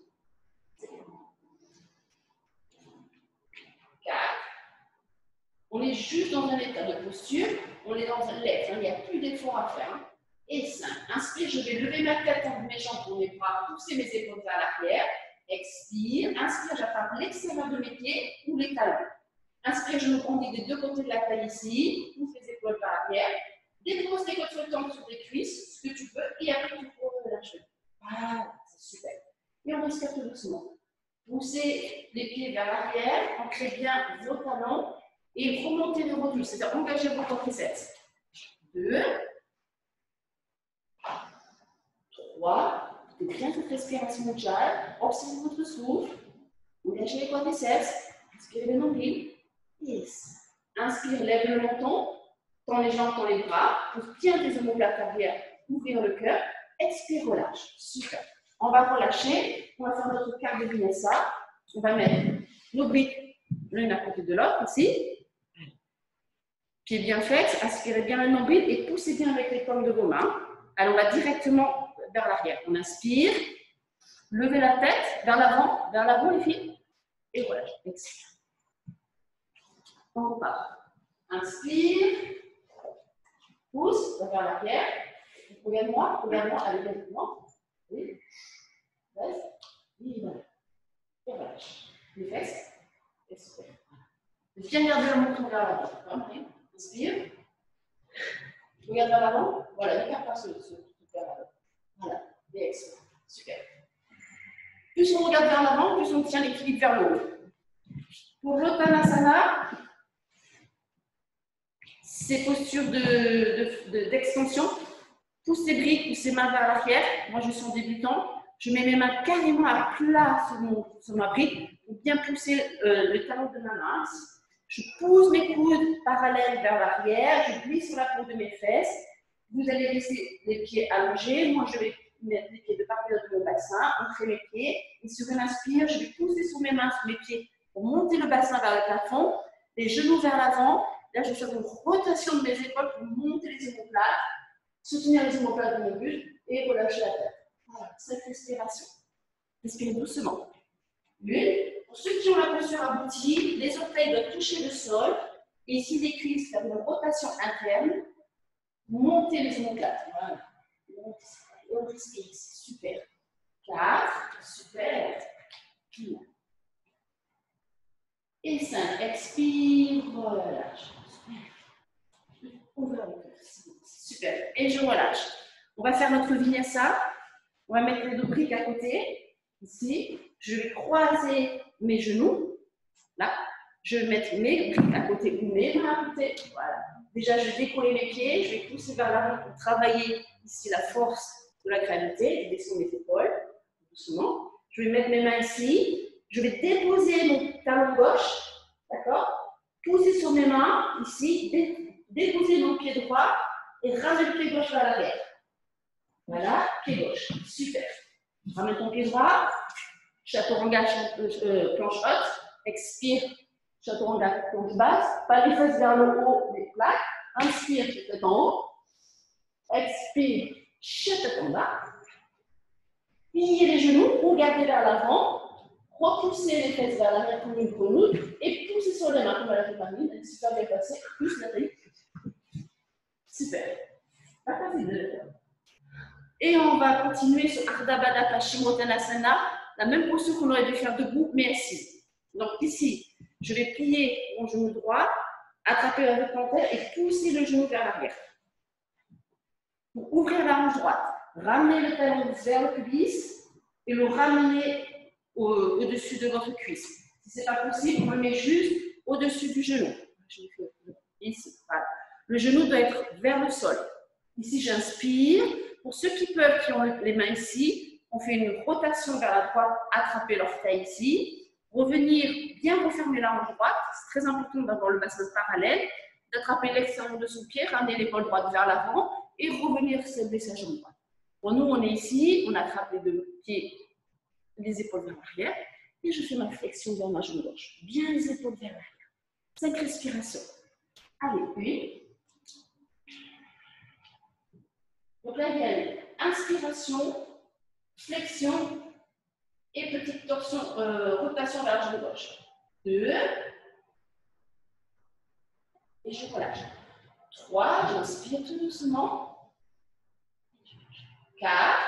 quatre. On est juste dans un état de posture. On est dans un lettre. Il n'y a plus d'effort à faire. Et cinq. Inspire, je vais lever ma tête entre mes jambes pour mes bras, pousser mes épaules vers l'arrière. Expire. Inspire, j'attrape l'extérieur de mes pieds ou les talons. Inspire, je me conduis des deux côtés de la taille ici. Pousse les épaules vers l'arrière. Dépose les côtes flottantes sur les cuisses, ce que tu peux, et après tu peux relâcher. Voilà, c'est super. Et on respire tout doucement. Poussez les pieds vers l'arrière, ancrez bien vos talons et remontez le rotule, c'est-à-dire engagez votre triceps. deux, trois, faites bien cette respiration de jal, observez votre souffle, engagez les quadriceps, inspirez le nombril, yes. Inspire, lève le menton, tends les jambes, tends les bras, pousse bien tes omoplates arrière, ouvrir le cœur, expire, relâche, super. On va relâcher, on va faire notre quart de vinyasa. On va mettre nos briques l'une à côté de l'autre, ici. Pieds bien faits, aspirez bien le nombril et poussez bien avec les paumes de vos mains. Alors on va directement vers l'arrière. On inspire, levez la tête vers l'avant, vers l'avant les filles, et relâche, expire. On repart. Inspire, pousse vers l'arrière. Regarde-moi, regarde-moi, allez, lève-moi. Oui. Reste. Et voilà. Et relâche. Les fesses. Et super. Viens garder le menton vers l'avant. Inspire. Regarde vers l'avant. Voilà, n'écarte pas ce truc vers l'avant. Voilà. Et expire. Super. Plus on regarde vers l'avant, plus on tient l'équilibre vers le haut. Pour l'Uttanasana, ces postures d'extension, de, de, de, pousse les briques, pousse les mains vers l'arrière. Moi, je suis en débutant. Je mets mes mains carrément à plat sur, mon, sur ma brique pour bien pousser euh, le talon de ma main. Je pousse mes coudes parallèles vers l'arrière. Je glisse sur la peau de mes fesses. Vous allez laisser les pieds allongés. Moi, je vais mettre les pieds de part et d'autre de mon bassin, entrer mes pieds. Et sur une inspire, je vais pousser sur mes mains, sur mes pieds pour monter le bassin vers le plafond. Les genoux vers l'avant. Là, je vais faire une rotation de mes épaules pour monter les omoplates, soutenir les omoplates de mon buste et relâcher la tête. Voilà, cette respiration. Respirez doucement. Une. Pour ceux qui ont la posture aboutie, les orteils doivent toucher le sol. Et ici, les cuisses, faire une rotation interne. Montez les omoplates. Voilà. Et on respire. Super. quatre. Super. Et cinq. Expire. Relâche. Ouvre le cœur. Super. Et je relâche. On va faire notre vinyasa. On va mettre les deux briques à côté. Ici. Je vais croiser mes genoux. Là. Je vais mettre mes briques à côté ou mes mains à côté. Voilà. Déjà, je vais décoller mes pieds. Je vais pousser vers l'avant pour travailler ici la force de la gravité. Je descends mes épaules. Doucement. Je vais mettre mes mains ici. Je vais déposer mon talon gauche. D'accord? Poser sur mes mains ici. Dé déposer mon pied droit. Et ramener le pied gauche vers l'arrière. Voilà, pied gauche. Super. Ramène ton pied droit. Chaturanga, euh, planche haute. Expire. Chaturanga, planche basse. Pas les fesses vers le haut, les plaques. Inspire, tête en haut. Expire, chaturanga. Pliez les genoux, regardez vers l'avant. Repoussez les fesses vers l'arrière comme une grenouille. Et poussez sur les mains comme à la féparine. Elle est super bien passée. Plus la taille. Super. Pas facile de le faire. Et on va continuer sur Ardha Baddha Paschimottanasana, la même posture qu'on aurait dû faire debout, mais assis. Donc ici, je vais plier mon genou droit, attraper la plantaire et pousser le genou vers l'arrière. Pour ouvrir la hanche droite, ramener le talon vers le pubis et le ramener au-dessus au de votre cuisse. Si ce n'est pas possible, on le met juste au-dessus du genou. Ici, voilà. Le genou doit être vers le sol. Ici, j'inspire. Pour ceux qui peuvent, qui ont les mains ici, on fait une rotation vers la droite, attraper l'orteil ici. Revenir, bien refermer la hanche droite. C'est très important d'avoir le bassin parallèle. d'attraper l'extérieur de son pied, ramener l'épaule droite vers l'avant et revenir soulever sa jambe droite. Bon, nous, on est ici, on attrape les deux pieds, les épaules vers l'arrière et je fais ma flexion vers ma jambe gauche. Bien les épaules vers l'arrière. Cinq respirations. Allez, une. Donc là, il y a inspiration, flexion et petite torsion, euh, rotation vers la jambe gauche. Deux. Et je relâche. Trois, j'inspire tout doucement. Quatre.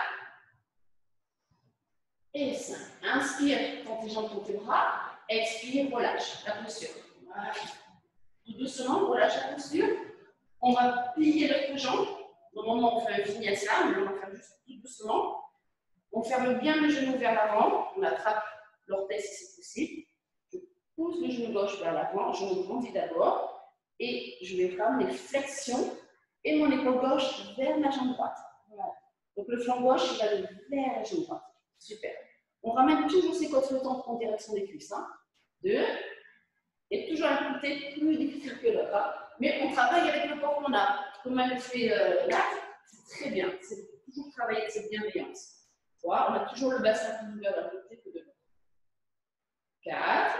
Et cinq. Inspire, tends tes jambes, tends tes bras. Expire, relâche la posture. Voilà. Tout doucement, relâche la posture. On va plier l'autre jambe. Normalement, on fait un vinyasa, mais on va faire juste tout doucement. On ferme bien le genou vers l'avant. On attrape l'orteil si c'est possible. Je pousse le genou gauche vers l'avant. Je me grandis d'abord. Et je vais ramener flexion et mon épaule gauche vers la jambe droite. Voilà. Donc le flanc gauche, il va aller vers la jambe droite. Super. On ramène toujours ses côtes flottantes en direction des cuisses. Hein. Deux. Et toujours un côté plus difficile que l'autre. Hein. Mais on travaille avec le corps qu'on a. Comme elle le fait euh, là, c'est très bien. C'est toujours travailler avec cette bienveillance. Trois. On a toujours le bassin plus ouvert d'un côté que de l'autre. Quatre.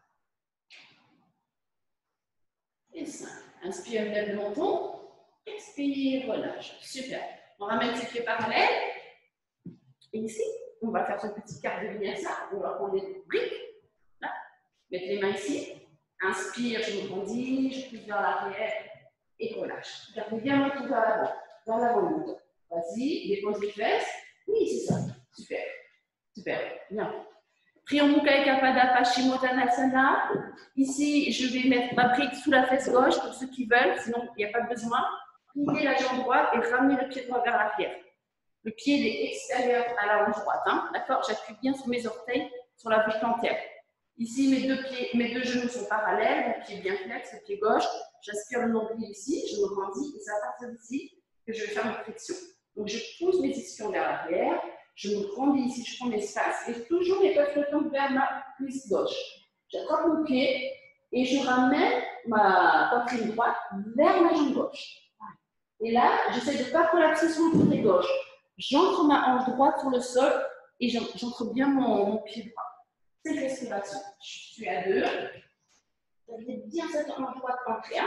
Et cinq. Inspire, lève le menton. Expire, relâche. Super. On ramène ses pieds parallèles. Et ici, on va faire ce petit quart de vinyasa. On va prendre les briques. Là. Mettre les mains ici. Inspire, je me grandis, je pousse vers l'arrière et relâche. Gardez bien le menton vers l'avant. Vers l'avant le menton. Vas-y, dépose les fesses. Oui, c'est ça. Super. Super. Bien. Triamukha Ekapada Paschimottanasana. Ici, je vais mettre ma brique sous la fesse gauche pour ceux qui veulent, sinon il n'y a pas besoin. Pliez la jambe droite et ramenez le pied droit vers l'arrière. Le pied il est extérieur à la hanche droite. Hein. D'accord? J'appuie bien sur mes orteils, sur la brique plantaire. Ici, mes deux, pieds, mes deux genoux sont parallèles, mon pied bien flex, le pied gauche. J'aspire le nombril ici, je me grandis et c'est à partir d'ici que je vais faire ma flexion. Donc, je pousse mes ischions vers l'arrière. Je me grandis ici, je prends l'espace et toujours les côtes flottantes vers ma cuisse gauche. J'attrape mon pied et je ramène ma poitrine droite vers ma jambe gauche. Et là, j'essaie de ne pas collapser sur le côté gauche. J'entre ma hanche droite sur le sol et j'entre bien mon, mon pied droit. C'est respiration. Je suis à deux. Gardez bien cette hanche droite ancrée.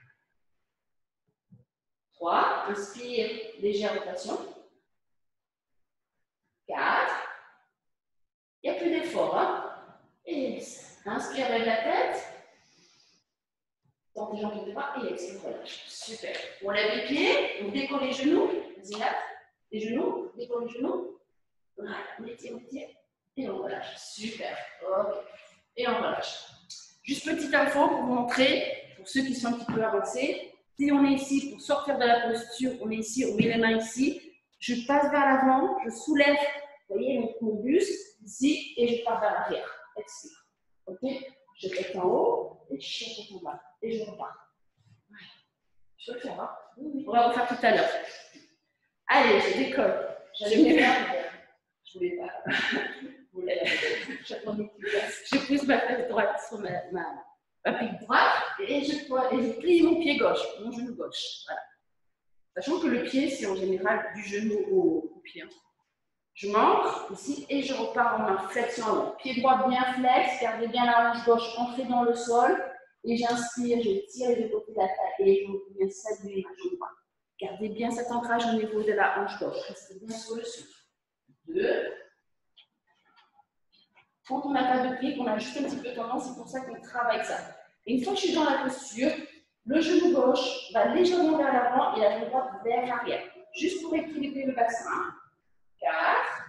Trois. Inspire, légère rotation. quatre. Il n'y a plus d'effort. Hein? Et inspire, lève la tête. Tends tes jambes de bras et expire, relâche. Super. On lève les pieds, on décolle les genoux. Vas-y là. Les genoux, décolle les genoux. Voilà. On étire, on étire. Et on relâche. Super. Ok. Et on relâche. Juste petite info pour vous montrer, pour ceux qui sont un petit peu avancés. Si on est ici pour sortir de la posture, on est ici, on met les mains ici. Je passe vers l'avant, je soulève, vous voyez, mon, mon buste ici et je pars vers l'arrière. Expire. Ok? Je tête en haut et je tête en bas. Et je repars. Ouais. Je peux le faire, hein? Oui, oui. On va refaire tout à l'heure. Allez, je décolle. J'allais le faire. Je voulais pas. Je voulais. Je pousse ma fesse droite sur ma, ma, ma pique droite et je, et je plie mon pied gauche, mon genou gauche. Voilà. Sachant que le pied, c'est en général du genou au, au pied. Je m'ancre ici et je repars en main flexion avant. Pied droit bien flex, gardez bien la hanche gauche ancrée dans le sol. Et j'inspire, je tire les deux côtés de la taille et je viens saluer ma jambe droite. Gardez bien cet ancrage au niveau de la hanche gauche. Restez bien sur le souffle. Deux. Quand on n'a pas de pied, qu'on a juste un petit peu tendance, c'est pour ça qu'on travaille ça. Et une fois que je suis dans la posture, le genou gauche va légèrement vers l'avant et la jambe droite vers l'arrière. Juste pour équilibrer le bassin. quatre.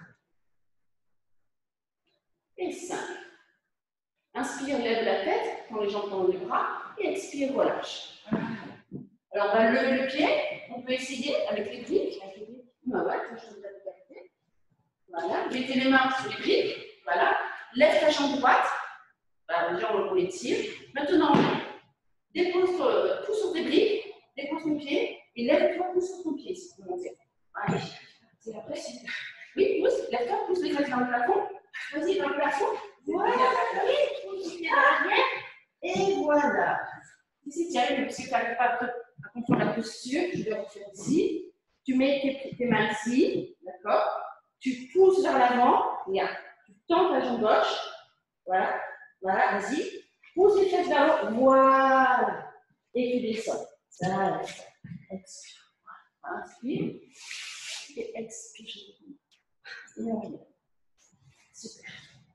Et cinq. Inspire, lève la tête, quand les jambes tendent les bras. Et expire, relâche. Alors, on va lever le pied. On peut essayer avec les briques. Avec les briques. Ah ouais, je te donne la tête. Voilà. Mettez les mains sur les briques. Voilà. Lève ta jambe droite. Voilà, déjà, on les tire. Maintenant, dépose tout sur tes briques. Dépose ton pied. Et lève-toi tout sur ton pied, si vous montez. Allez. C'est après, si. Oui, pousse. Lève-toi, pousse les fesses dans le plafond. Vas-y, dans le plafond. Voilà. Oui, pousse les pieds dans l'arrière. Et voilà. Ici, tiens, si tu n'arrives pas à comprendre la posture, je vais refaire ici. Tu mets tes, tes mains ici, d'accord? Tu pousses vers l'avant, regarde. Tu tends ta jambe gauche, voilà, voilà, vas-y. Pousse les fesses vers l'avant, voilà. Et tu descends. Ça, ça. Expire. Inspire. Et expire. Et on revient. Super.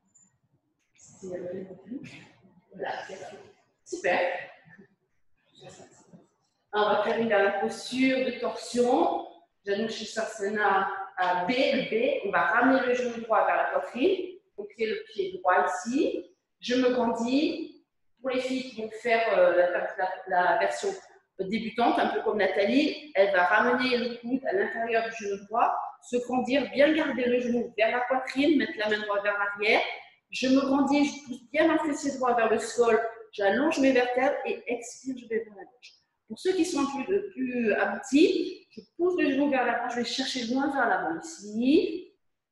Voilà, super. On va terminer dans la posture de torsion. Genou Sirsasana à B, le B. On va ramener le genou droit vers la poitrine. On fait le pied droit ici. Je me grandis. Pour les filles qui vont faire euh, la, la, la version débutante, un peu comme Nathalie, elle va ramener le coude à l'intérieur du genou droit, se grandir, bien garder le genou vers la poitrine, mettre la main droite vers l'arrière. Je me grandis, je pousse bien mon fessier droit vers le sol, j'allonge mes vertèbres et expire, je vais vers la gauche. Pour ceux qui sont plus, plus aboutis, je pousse le genou vers l'avant, je vais chercher loin vers l'avant. Ici,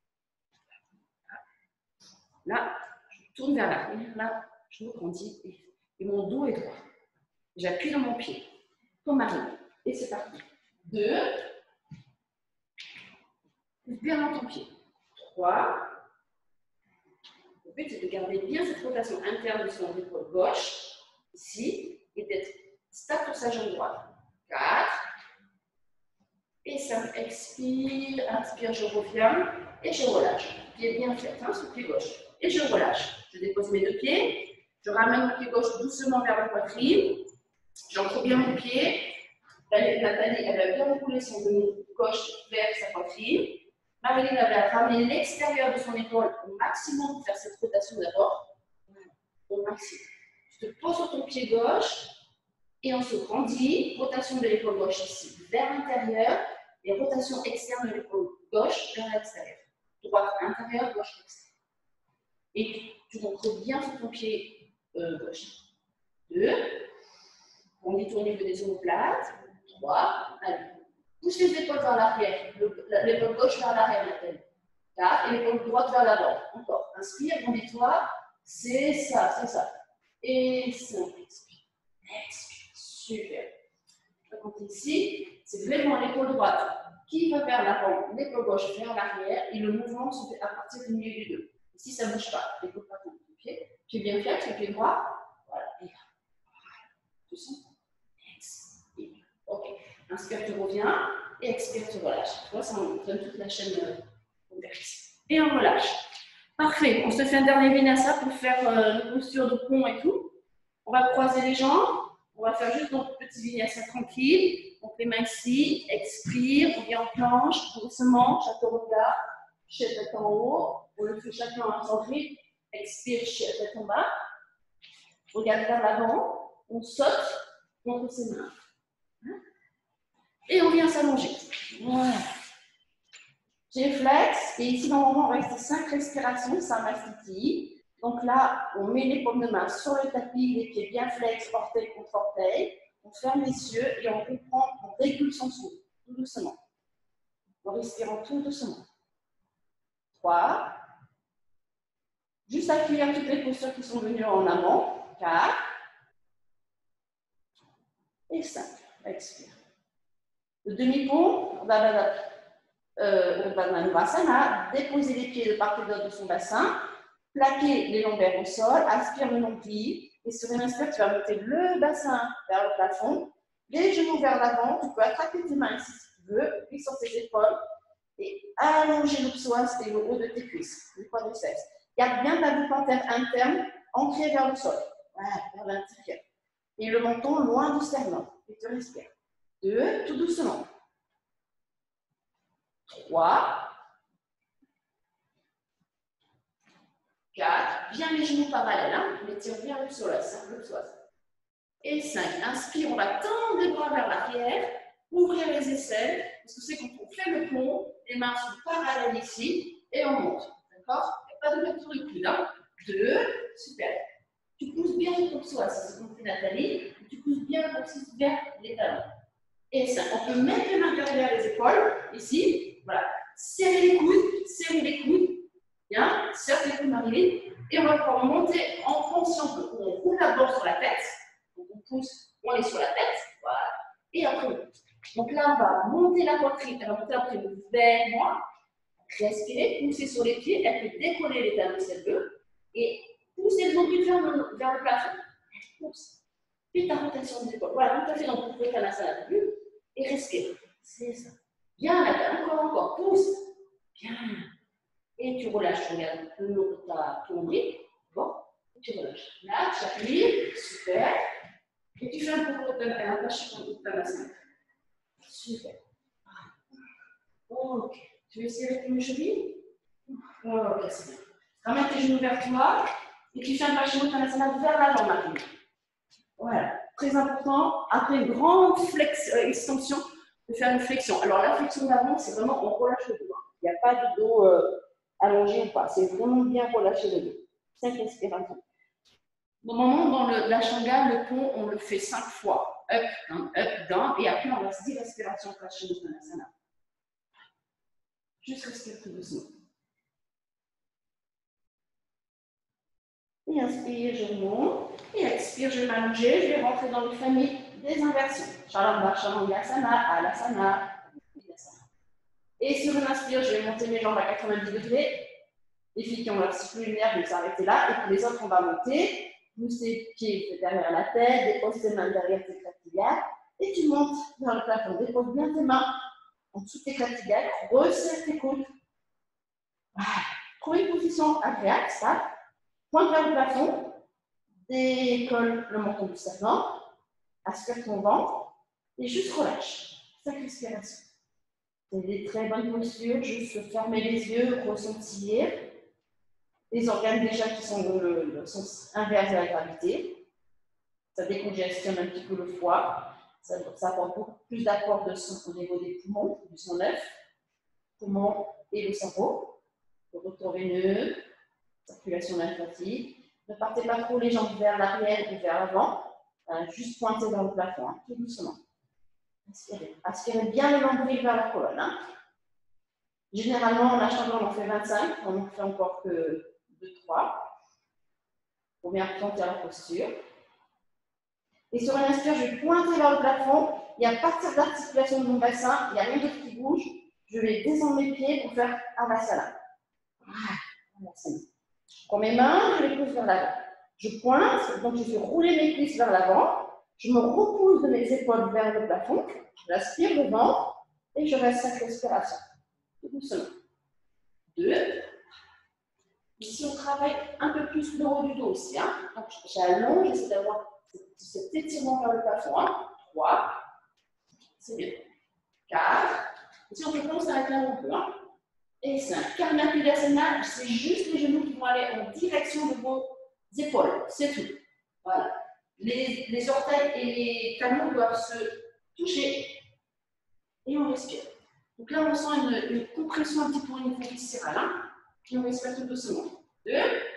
là, je tourne vers l'arrière, là, je me grandis et, et mon dos est droit. J'appuie dans mon pied, comme Marie. Et c'est parti. Deux. Pousse bien dans ton pied. Trois. Le but, c'est de garder bien cette rotation interne de son épaule gauche, ici, et d'être stable sur sa jambe droite. Quatre. Et cinq. Expire, inspire, je reviens, et je relâche. Pied bien fait, hein, sur le pied gauche. Et je relâche. Je dépose mes deux pieds, je ramène mon pied gauche doucement vers la poitrine, j'entre bien mon pied. Nathalie, elle va bien rouler son genou gauche vers sa poitrine. Marilyn, elle va ramener l'extérieur de son épaule au maximum pour faire cette rotation d'abord. Au maximum. Tu te poses sur ton pied gauche et on se grandit. Rotation de l'épaule gauche ici vers l'intérieur et rotation externe de l'épaule gauche vers l'extérieur. Droite intérieure, gauche extérieure. Et tu rentres bien sur ton pied euh, gauche. Deux. On dit tourner des omoplates. Trois. Allez. Pousse les épaules vers l'arrière. L'épaule gauche vers l'arrière, Nathalie. Quatre. Et l'épaule droite vers l'avant. Encore. Inspire, grandis-toi. C'est ça, c'est ça. Et cinq. Expire. Expire. Super. Je vais compter ici. C'est vraiment l'épaule droite qui va vers l'avant, l'épaule gauche vers l'arrière. Et le mouvement se fait à partir du milieu du deux. Ici, ça ne bouge pas. L'épaule droite dans le pied. Pied bien flex, le pied droit. Voilà. Et là. Tu sens? Expire. Ok. Inspire, tu reviens. Et expire, tu relâches. Tu vois, ça on donne toute la chaîne euh, et on relâche. Parfait. On se fait un dernier vinyasa pour faire euh, une posture de pont et tout. On va croiser les jambes. On va faire juste notre petit vinyasa tranquille. On fait main ici. Expire. On vient en planche. Doucement. Chaturanga. Chien tête en haut. On le fait chacun à son rythme. Expire. Chien tête en bas. Regarde vers l'avant. On saute contre ses mains. Et on vient s'allonger. Voilà. J'ai flex. Et ici, normalement, on va rester cinq respirations. Samasthiti. Donc là, on met les paumes de main sur le tapis, les pieds bien flex, orteil contre orteil. On ferme les yeux et on reprend, on régule son souffle, tout doucement. En respirant tout doucement. Trois. Juste accueillir toutes les postures qui sont venues en amont. Quatre. Et cinq. Expire. Le demi-pont, on va euh, Urdhvanavasana, déposer les pieds de part et d'autre de son bassin, plaquer les lombaires au sol, aspire le nombril, et sur une inspire, tu vas monter le bassin vers le plafond, les genoux vers l'avant, tu peux attraper tes mains ici si tu veux, puis sur tes épaules, et allonger le psoas et le haut de tes cuisses, le quadriceps. Garde bien ta boucle interne, ancrée vers le sol, voilà, vers l'intérieur. Et le menton loin du sternum, et tu respires. Deux, tout doucement. Trois. Quatre. Bien les genoux parallèles, hein. Les tire bien le sol, le psoas. Et cinq. Inspire, on va tendre les bras vers l'arrière, ouvrir les aisselles, parce que c'est quand on fait le pont, les mains sont parallèles ici, et on monte. D'accord? Il n'y a pas d'ouverture de coude, hein. Deux. Super. Tu pousses bien ton psoas, c'est ce qu'on fait Nathalie. Tu pousses bien le coccyx vers les talons. Et ça, on peut mettre les mains derrière les épaules, ici, voilà. Serrer les coudes, serrer les coudes, bien, serrer les coudes Marilyn, et on va pouvoir monter en fond si on peut. On roule la barre sur la tête, donc on pousse on est sur la tête, voilà. Et après, donc là, on va monter la poitrine, on va monter la poitrine vers moi, respirer, pousser sur les pieds, elle peut décoller les talons si elle veut, et pousser le nombril vers le, vers le plafond. Pousse. Puis ta rotation des épaules. Voilà, tout à fait dans le Konasana plus, et respire. C'est ça. Bien, là, encore, encore, pousse. Bien. Et tu relâches, regarde, ta nombril. Bon, tu relâches. Là, tu appuies, super. Et tu fais un peu de Konasana. Super. Ok. Tu veux essayer avec une cheville? Ok, c'est bien. Ramène tes genoux vers toi et tu fais un Konasana vers l'avant maintenant. Voilà. Très important. Après une grande flex, euh, extension, de faire une flexion. Alors la flexion d'avant, c'est vraiment on relâche le dos. Il n'y a pas de dos euh, allongé ou pas. C'est vraiment bien relâcher le dos. Cinq respirations. Normalement, dans le, la Shanga, le pont, on le fait cinq fois. Up, down, up, down. Et après, on reste dix respirations Konasana. Juste respire tout doucement. Et inspire, je remonte. Et expire, je vais m'allonger. Je vais rentrer dans les familles des inversions. Shalamba, Shamangasana, Alasana. Et sur une inspire, je vais monter mes jambes à quatre-vingt-dix degrés. Les filles qui ont leur cycle lunaire, vont s'arrêter là. Et pour les autres, on va monter. Pousser les pieds derrière la tête, dépose tes mains derrière tes clavicules. Et tu montes vers le plafond. Dépose bien tes mains en dessous de tes clavicules. Resserre tes coudes. Voilà. Trouve une position agréable, ça. Pointe vers le plafond. Décolle le menton du serpent. Aspire ton ventre. Et juste relâche. Cinq respirations. C'est des très bonnes postures. Juste fermer les yeux, ressentir les organes déjà qui sont dans le, le sens inverse de la gravité. Ça décongestionne un petit peu le foie. Ça, ça apporte beaucoup plus d'apport de sang au niveau des poumons, du sang neuf, poumons et le cerveau. Le retour veineux, circulation lymphatique. Ne partez pas trop les jambes vers l'arrière ou vers l'avant. Euh, juste pointer vers le plafond, hein, tout doucement. Aspirez. Aspirez bien le nombril vers la colonne. Hein. Généralement, la chambre, on en fait vingt-cinq. On n'en fait encore que deux trois. Pour bien planter la posture. Et sur une inspire, je vais pointer vers le plafond. Et à partir de l'articulation de mon bassin, il n'y a rien d'autre qui bouge. Je vais descendre mes pieds pour faire Avasana. Avasana. Je prends mes mains, je les pousse vers l'avant. Je pointe, donc je fais rouler mes cuisses vers l'avant. Je me repousse de mes épaules vers le plafond. J'aspire le ventre et je reste cinq respirations. Tout doucement. Deux. Ici, on travaille un peu plus le haut du dos aussi. Hein. Donc, j'allonge, j'essaie d'avoir cet étirement vers le plafond. Hein. Trois. C'est bien. Quatre. Si on peut pas, on s'arrête là où on peut. Hein. Et cinq. Karnapidasana, c'est juste les genoux qui vont aller en direction de vos épaules. C'est tout. Voilà. Les, les orteils et les talons doivent se toucher. Et on respire. Donc là, on sent une, une compression un petit peu au niveau viscéral. Hein. Puis on respire tout doucement. Deux.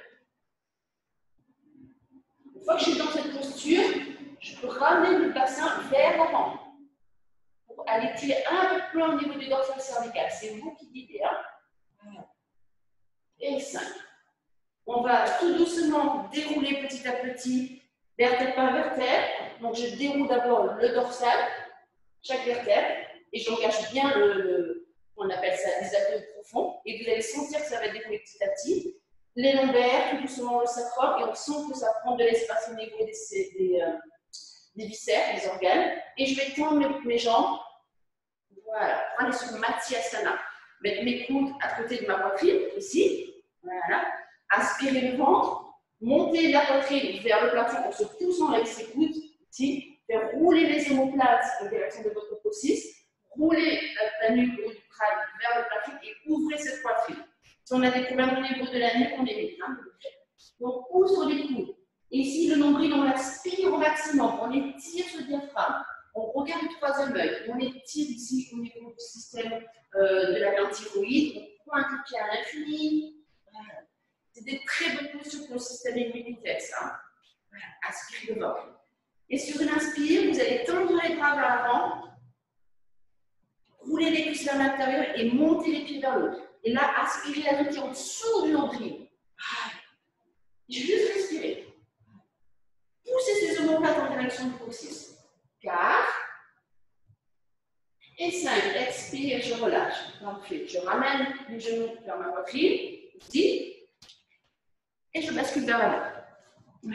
Une fois que je suis dans cette posture, je peux ramener le bassin vers l'avant. Pour aller tirer un peu plus au niveau du dorsal cervical. C'est vous qui guidez. Hein. Et cinq. On va tout doucement dérouler petit à petit, vertèbre par vertèbre. Donc je déroule d'abord le dorsal, chaque vertèbre, et j'engage bien le, le, on appelle ça les abdos profonds, et vous allez sentir que ça va dérouler petit à petit. Les lombaires, tout doucement le sacrum, et on sent que ça prend de l'espace au niveau des, des, euh, des viscères, des organes. Et je vais tendre mes, mes jambes. Voilà, prenez sur Matsyasana. Mettre mes coudes à côté de ma poitrine, ici. Voilà. Aspirez le ventre. Montez la poitrine vers le plafond en se poussant avec ses coudes, ici. Faire rouler les omoplates en direction de votre coccyx. Rouler la, la nuque ou du crâne vers le plafond et ouvrez cette poitrine. Si on a des problèmes au niveau de la nuque, on évite. Hein. Donc, ouvre les coudes. Et ici, le nombril, on l'aspire au maximum. On étire ce diaphragme. On regarde le troisième œil. On étire ici au niveau du système euh, de la glande thyroïde. On pointe le pied à l'infini. Voilà. C'est des très bonnes postures pour le système immunitaire. Hein. Voilà. Aspirez le ventre. Et sur une inspire, vous allez tendre les bras vers l'avant. Rouler les cuisses vers l'intérieur et monter les pieds vers l'autre. Et là, aspirez la nuque en dessous du nombril. Juste respirer. Poussez ces omoplates en direction du coccyx. quatre. Et cinq. Expire, je relâche. Parfait. Je ramène les genoux vers ma poitrine. Ici. Et je bascule vers l'avant.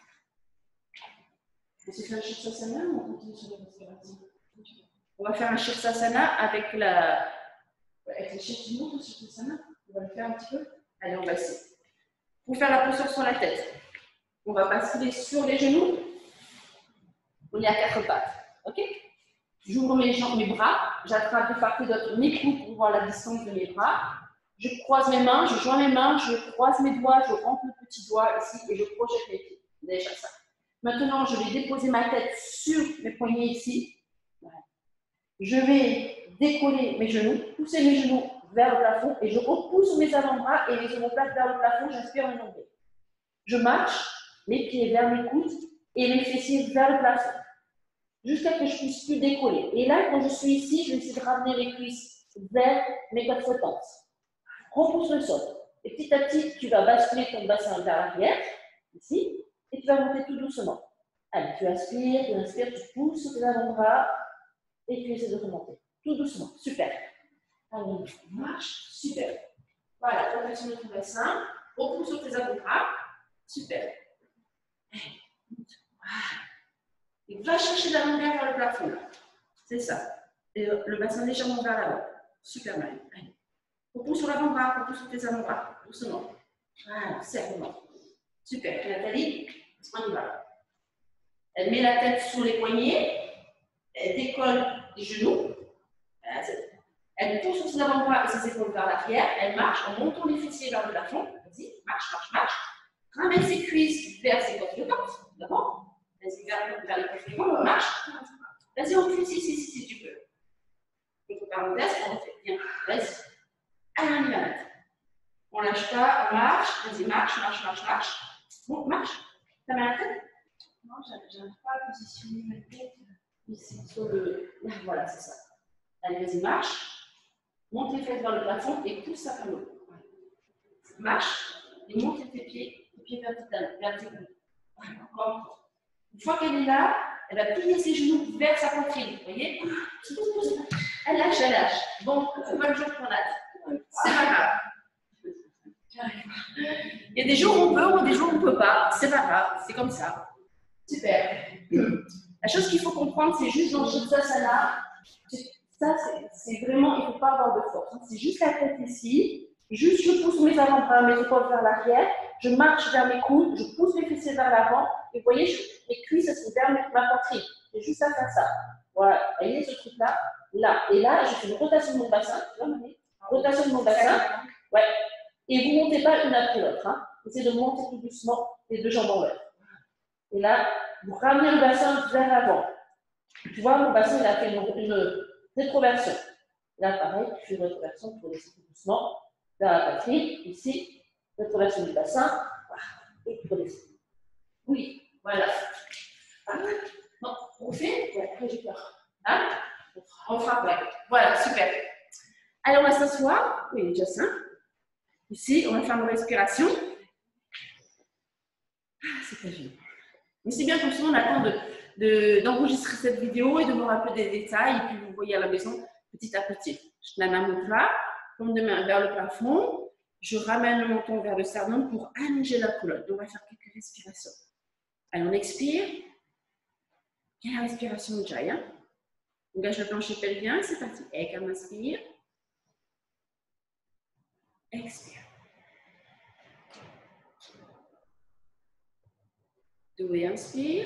On se fait un Shirsasana ou on continue sur la respiration? On va faire un Shirsasana avec la. Avec les chefs du monde, Shirsasana. On va le faire un petit peu. Allez, on va essayer. Pour faire la posture sur la tête, on va basculer sur les genoux. On est à quatre pattes. Ok? J'ouvre mes jambes, mes bras. J'attrape de part et d'autre mes coudes pour voir la distance de mes bras. Je croise mes mains, je joins mes mains, je croise mes doigts, je rentre le petit doigt ici et je projette mes pieds. Déjà ça. Maintenant, je vais déposer ma tête sur mes poignets ici. Voilà. Je vais décoller mes genoux, pousser mes genoux vers le plafond et je repousse mes avant-bras et les omoplates vers le plafond. J'inspire en anglais. Je marche, les pieds vers mes coudes et mes fessiers vers le plafond. Jusqu'à ce que je puisse plus décoller. Et là, quand je suis ici, je vais essayer de ramener les cuisses vers mes côtes flottantes. Repousse le sol. Et petit à petit, tu vas basculer ton bassin vers l'arrière, ici, et tu vas monter tout doucement. Allez, tu inspires, tu inspires, tu pousses tes avant-bras, et tu essaies de remonter. Tout doucement, super. Allez, on marche, super. Voilà, protection de ton bassin, repousse tes avant-bras, super. Et va chercher la longueur vers le plafond. C'est ça. Et le bassin légèrement vers l'avant. Super mal. Allez. Repousse sur l'avant-bras, repousse sur tes avant-bras, doucement. Voilà, serre-moi. Super. Nathalie, on y va. Elle met la tête sur les poignets, elle décolle les genoux, elle tourne sur ses avant-bras et ses épaules vers l'arrière, elle marche en montant les fessiers vers le plafond. Vas-y, marche, marche, marche. Ramène ses cuisses vers ses côtes flottantes, d'abord. Vas-y, vers, vers les côtes flottantes, on marche. Vas-y, on cuisse ici, si, si tu peux. Entre parenthèses, on fait bien. Vas-y. Allez, on y va maintenant. On ne lâche pas, on marche. Vas-y, marche, marche, marche, marche. Bon, marche. T'as mal à la tête? Non, je n'arrive pas à positionner ma tête ici sur le. Voilà, c'est ça. Allez, vas-y, marche. Monte les fesses vers le plafond et pousse ça vers l'eau. Marche et monte tes pieds, tes pieds verticales, vers tes coudes. Voilà, encore, encore. Une fois qu'elle est là, elle va plier ses genoux vers sa poitrine. Vous voyez? Elle lâche, elle lâche. Bon, c'est pas le jour qu'on a. C'est pas grave. Il y a des jours où on peut, ou des jours où on ne peut pas. C'est pas grave, c'est comme ça. Super. La chose qu'il faut comprendre, c'est juste dans le Shirsasana, ça, c'est vraiment, il ne faut pas avoir de force. C'est juste la tête ici. Juste, je pousse mes avant-bras, mes épaules vers l'arrière. Je marche vers mes coudes, je pousse mes fessiers vers l'avant. Et vous voyez, je, mes cuisses, elles sont vers ma poitrine. J'ai juste à faire ça. Voilà. Vous voyez ce truc-là? Là. Et là, je fais une rotation de mon bassin. Rotation de mon bassin. Ouais. Et vous ne montez pas une après l'autre. Hein. Essayez de monter tout doucement les deux jambes en l'air. Et là, vous ramenez le bassin vers l'avant. Tu vois, mon bassin, il a fait une, une rétroversion. Là, pareil, tu fais une rétroversion pour laisser tout doucement vers la poitrine. Ici, rétroversion du bassin. Voilà. Et pour laisser. Oui, voilà. Ah, non, on fait? Ouais, après j'ai peur. Hein? On fera, ouais. Voilà, super. Allez, on va s'asseoir. Oui, déjà simple. Ici, on va faire une respiration. Ah, c'est pas génial. Mais c'est bien, comme souvent, on attend d'enregistrer de, de, cette vidéo et de vous rappeler des détails. Et puis, vous voyez à la maison, petit à petit. Je l'amène au plat, comme de main vers le plafond. Je ramène le menton vers le sternum pour allonger la colonne. On va faire quelques respirations. Allez, on expire. Et la respiration de Jai. Hein? On gâche le plancher pelvien. C'est parti. Et on inspire. Expire. Doué, inspire.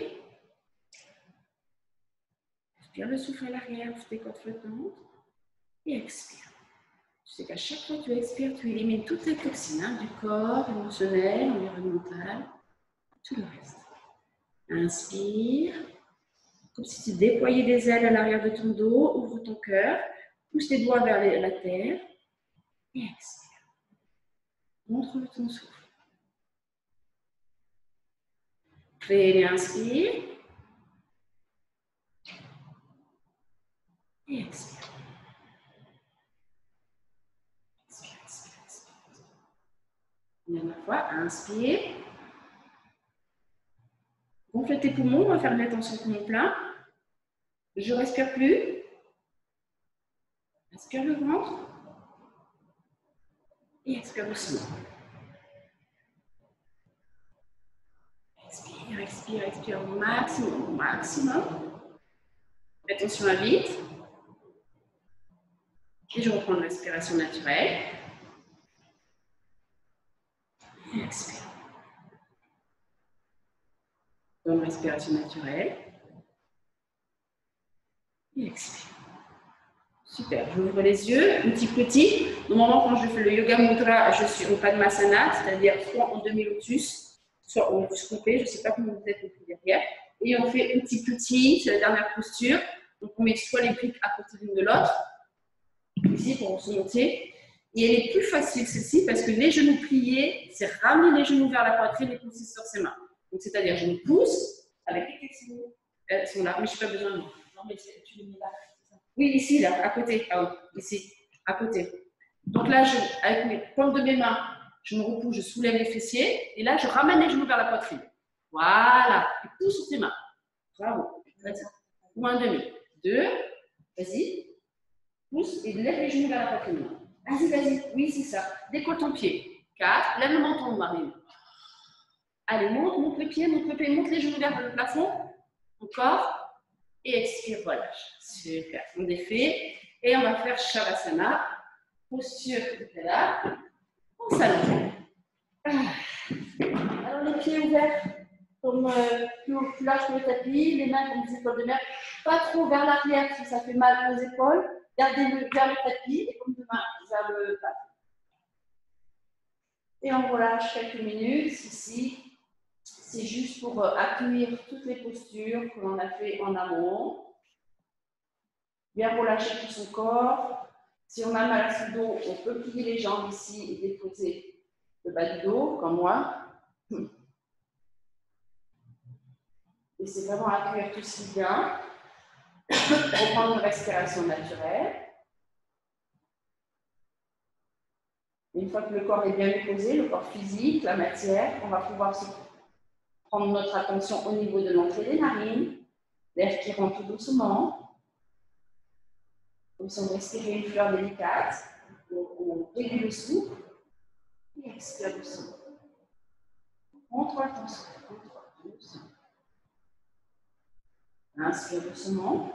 Inspire le souffle à l'arrière, tes côtes flottantes. Et expire. Tu sais qu'à chaque fois que tu expires, tu élimines toutes les toxines hein, du corps, émotionnel, environnemental, tout le reste. Inspire. Comme si tu déployais des ailes à l'arrière de ton dos. Ouvre ton cœur. Pousse tes doigts vers la terre. Et expire. Montre ton souffle. Très bien, inspire. Et expire. Expire, expire, expire. Une dernière fois, inspire. Gonfle tes poumons, on va faire une attention poumon plein. Je respire plus. Inspire le ventre. Et expire doucement. Expire, expire, expire au maximum, au maximum. Attention à vite. Et je reprends l'inspiration naturelle. Et expire. Donc, respiration naturelle. Et expire. Super. J'ouvre les yeux, un petit petit. Normalement, quand je fais le yoga mudra, je suis au Padmasana, c'est-à-dire soit en demi-lotus, soit en lotus complet. Je ne sais pas comment vous êtes derrière. Et on fait un petit petit, c'est la dernière posture. Donc, on met soit les briques à côté l'une de l'autre, ici pour se monter. Et elle est plus facile celle-ci parce que les genoux pliés, c'est ramener les genoux vers la poitrine et pousser sur ses mains. Donc, c'est-à-dire, je me pousse avec les flexions. Elles sont là, mais je n'ai pas besoin de moi. Non, mais tu les mets là. Oui, ici, là, à côté. Ah oui, ici, à côté. Donc là, je, avec les paumes de mes mains, je me repousse, je soulève les fessiers. Et là, je ramène les genoux vers la poitrine. Voilà. Et pousse sur tes mains. Bravo. Ou un demi. Deux. Vas-y. Pousse et lève les genoux vers la poitrine. Vas-y, vas-y. Oui, c'est ça. Décolle ton pied. Quatre. Lève le menton, Marine. Allez, monte, monte le pied, monte le pied, monte les genoux vers le plafond. Encore. Et expire, relâche. Super. On défait. Et on va faire Shavasana. Posture de là. On s'allonge. Alors, les pieds ouverts, comme euh, plus, plus large que le tapis. Les mains comme des épaules de mer. Pas trop vers l'arrière si ça fait mal aux épaules. Gardez-le vers le tapis et comme demain vers le plafond. Et on relâche quelques minutes. Ici, c'est juste pour accueillir toutes les postures que l'on a fait en amont. Bien relâcher tout son corps. Si on a mal à son dos, on peut plier les jambes ici et déposer le bas du dos, comme moi. Et c'est vraiment accueillir tout ce qui vient. Reprendre une respiration naturelle. Une fois que le corps est bien posé, le corps physique, la matière, on va pouvoir se prendre notre attention au niveau de l'entrée des narines, l'air qui rentre tout doucement. Comme si on respirait une fleur délicate, on régule le souffle et expire doucement. Contrôle ton souffle, contrôle doucement. Inspire doucement.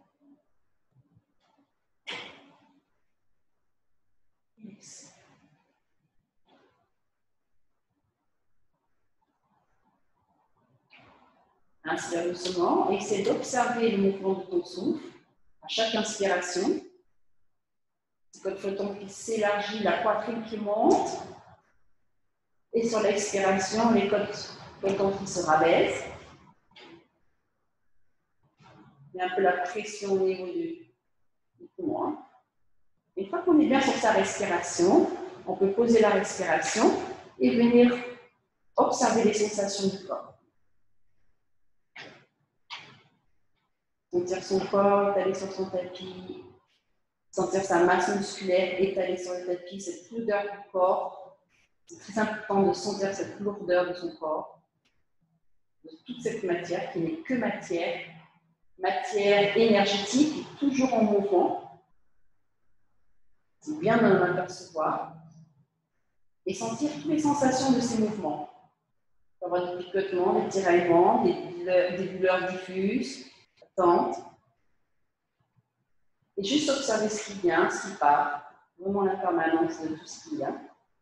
Expire. Inspire doucement et essaie d'observer le mouvement de ton souffle à chaque inspiration. C'est comme le flottant qui s'élargit, la poitrine qui monte. Et sur l'expiration, les côtes flottants qui se rabaissent. Il y a un peu la pression au niveau du, du poumon. Une fois qu'on est bien sur sa respiration, on peut poser la respiration et venir observer les sensations du corps. Sentir son corps étalé sur son tapis, sentir sa masse musculaire étalée sur le tapis, cette lourdeur du corps. C'est très important de sentir cette lourdeur de son corps, de toute cette matière qui n'est que matière, matière énergétique, toujours en mouvement. C'est bien d'en apercevoir et sentir toutes les sensations de ces mouvements. Il peut y avoir des picotements, des tiraillements, des douleurs, des douleurs diffuses, attentes. Et juste observer ce qui vient, ce qui part, vraiment l'impermanence de tout ce qui vient.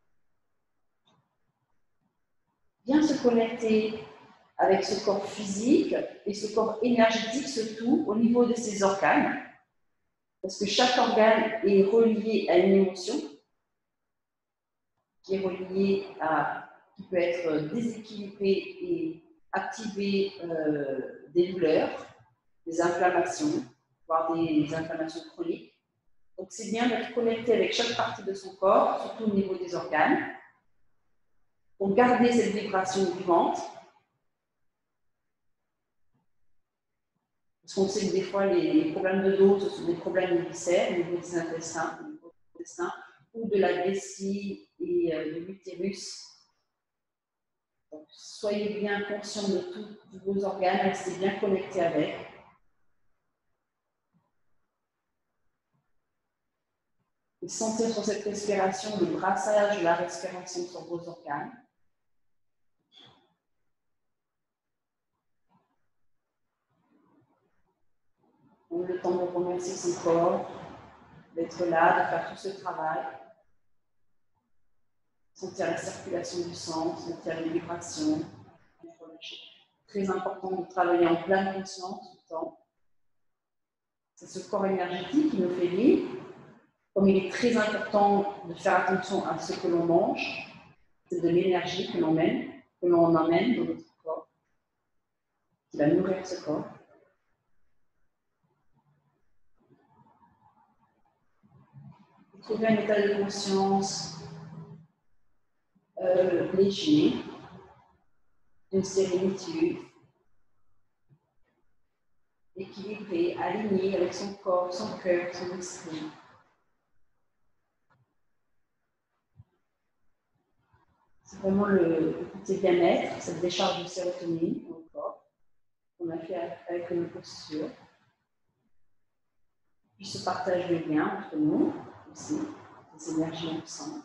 Bien se connecter avec ce corps physique et ce corps énergétique, surtout au niveau de ses organes. Parce que chaque organe est relié à une émotion, qui est reliée à, qui peut être déséquilibrée et activer euh, des douleurs, des inflammations, voire des inflammations chroniques. Donc c'est bien d'être connecté avec chaque partie de son corps, surtout au niveau des organes, pour garder cette vibration vivante. Parce qu'on sait que des fois, les, les problèmes de dos, ce sont des problèmes de viscères, au niveau des intestins, au niveau des intestins, ou de la vessie et euh, de l'utérus. Donc, soyez bien conscients de tous vos organes, restez bien connectés avec. Et sentir sur cette respiration le brassage de la respiration sur vos organes. On a le temps de remercier son corps, d'être là, de faire tout ce travail. Sentir la circulation du sang, sentir les vibrations. Très important de travailler en pleine conscience tout le temps. C'est ce corps énergétique qui nous fait vivre. Comme il est très important de faire attention à ce que l'on mange, c'est de l'énergie que l'on mène, que l'on emmène dans notre corps, qui va nourrir ce corps. Trouver un état de conscience euh, léger, d'une sérénité, équilibré, aligné avec son corps, son cœur, son esprit. C'est vraiment le, le petit bien-être, cette décharge de sérotonine dans le corps qu'on a fait avec une posture. Puis ce partage de liens entre nous aussi, des énergies ensemble.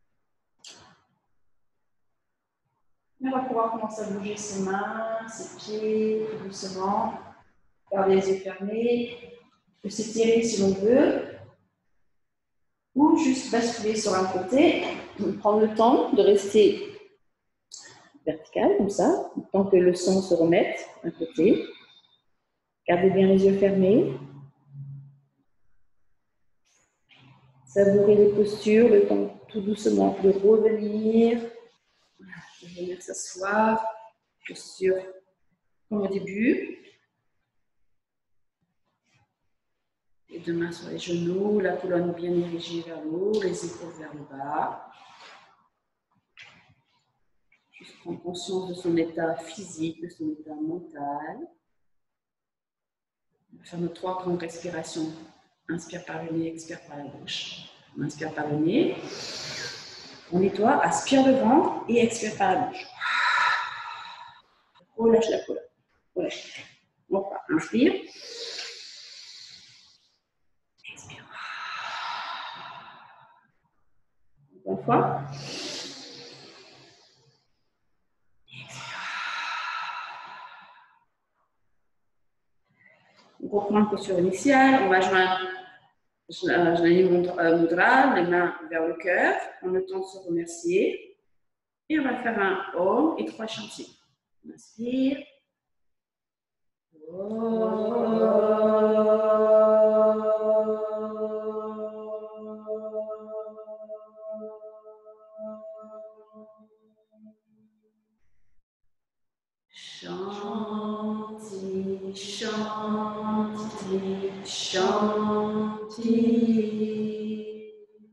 On va pouvoir commencer à bouger ses mains, ses pieds, tout doucement. Garder les yeux fermés, peut s'étirer si l'on veut, ou juste basculer sur un côté, prendre le temps de rester vertical comme ça, tant que le sang se remette d'un côté. Gardez bien les yeux fermés. Savourez les postures, le temps tout doucement de revenir. De venir s'asseoir. Posture comme au début. Les deux mains sur les genoux, la colonne bien dirigée vers le haut, les épaules vers le bas. Juste prendre conscience de son état physique, de son état mental. On va faire nos trois grandes respirations. Inspire par le nez, expire par la bouche. On inspire par le nez. On nettoie, aspire le ventre et expire par la bouche. Relâche la colonne. Relâche. On repart. Inspire. Expire. Encore une fois. On reprend la posture initiale. On va joindre Janani Mudra, les mains vers le cœur. On a le temps de se remercier. Et on va faire un Om et trois chantiers. On inspire. Shanti, Shanti, Shanti.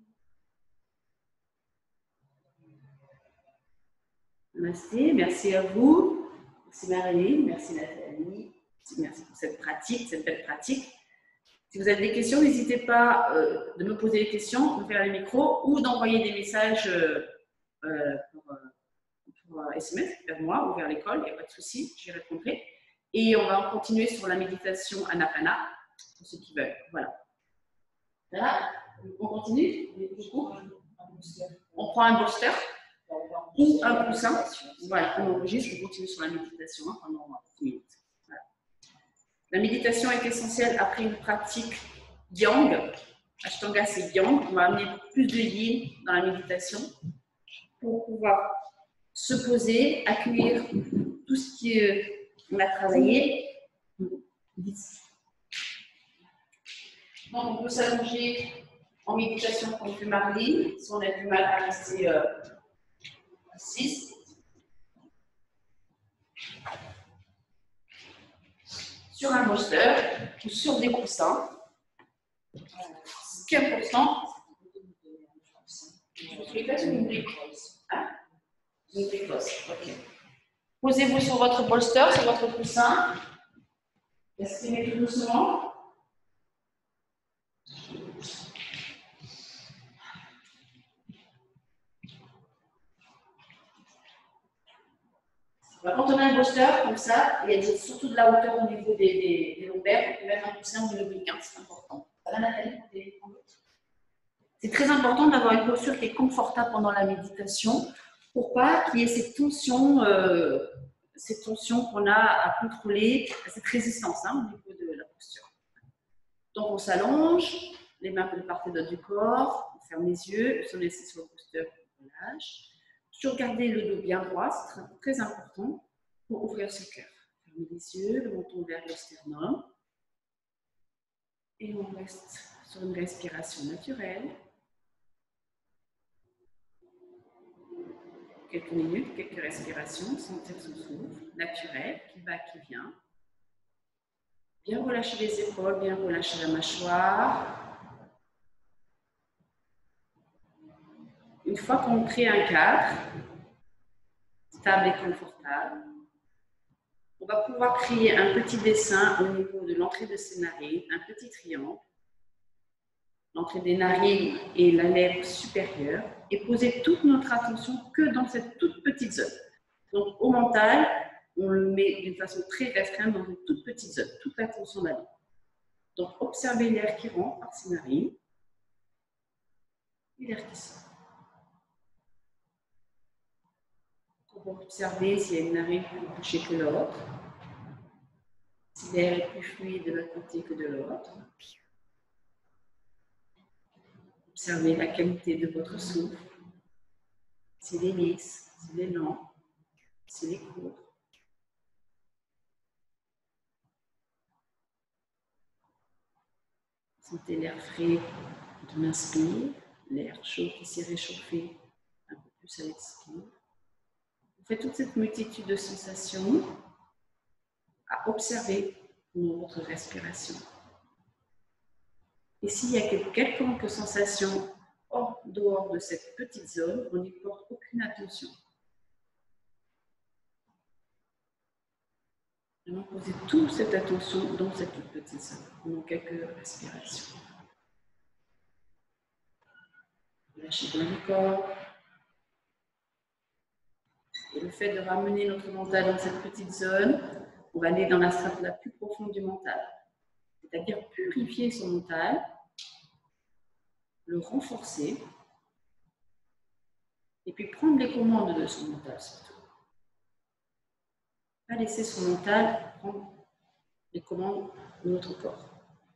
Namasté, merci à vous. Merci Marie, merci Nathalie. Merci pour cette pratique, cette belle pratique. Si vous avez des questions, n'hésitez pas euh, de me poser des questions, d'ouvrir les micros ou d'envoyer des messages euh, euh, pour, euh, pour S M S vers moi ou vers l'école, il n'y a pas de souci, j'y répondrai. Et on va continuer sur la méditation Anapana, pour ceux qui veulent. Voilà. Voilà. On continue. On prend un booster ou un coussin. Voilà, on enregistre, on continue sur la méditation hein, pendant dix minutes. Voilà. La méditation est essentielle après une pratique yang. Ashtanga, c'est yang. On va amener plus de yin dans la méditation pour pouvoir se poser, accueillir tout ce qu'on a travaillé. Donc, on peut s'allonger en méditation comme fait Marlene, si on a du mal à rester euh, assise. Sur un bolster ou sur des coussins. Ce qui est important, posez-vous sur votre bolster, sur votre coussin. Respirez tout doucement. Quand on a un bolster comme ça, il y a surtout de la hauteur au niveau des, des, des lombaires, on peut mettre un coussin ou une oblique, c'est important. Ça va Nathalie? C'est très important d'avoir une posture qui est confortable pendant la méditation pour pas qu'il y ait cette tension, euh, cette tension qu'on a à contrôler, cette résistance hein, au niveau de la posture. Donc on s'allonge, les mains de part et d'autre du corps, on ferme les yeux, on se laisse sur le posture, on relâche. Toujours garder le dos bien droit, c'est très, très important pour ouvrir ce cœur. Fermez les yeux, le menton vers le sternum. Et on reste sur une respiration naturelle. Quelques minutes, quelques respirations, sentir son souffle naturel qui va, qui vient. Bien relâcher les épaules, bien relâcher la mâchoire. Une fois qu'on crée un cadre stable et confortable, on va pouvoir créer un petit dessin au niveau de l'entrée de ces narines, un petit triangle. L'entrée des narines et la lèvre supérieure, et poser toute notre attention que dans cette toute petite zone. Donc au mental, on le met d'une façon très restreinte dans une toute petite zone, toute l'attention là-dedans. Donc observez l'air qui rentre par ces narines et l'air qui sort. On va observer s'il y a une narine plus bouchée que l'autre, si l'air est plus fluide de l'un côté que de l'autre. Observez la qualité de votre souffle, s'il est lisse, s'il est lent, s'il est court. Sentez l'air frais quand on inspire, l'air chaud qui s'est réchauffé un peu plus à l'expire. Vous faites toute cette multitude de sensations à observer dans votre respiration. Et s'il y a quelconque sensation hors dehors de cette petite zone, on n'y porte aucune attention. Vraiment poser toute cette attention dans cette toute petite zone, pendant quelques respirations. Lâchez bien le corps. Et le fait de ramener notre mental dans cette petite zone, on va aller dans la strate la plus profonde du mental. C'est-à-dire purifier son mental, le renforcer, et puis prendre les commandes de son mental surtout. Pas laisser son mental prendre les commandes de notre corps.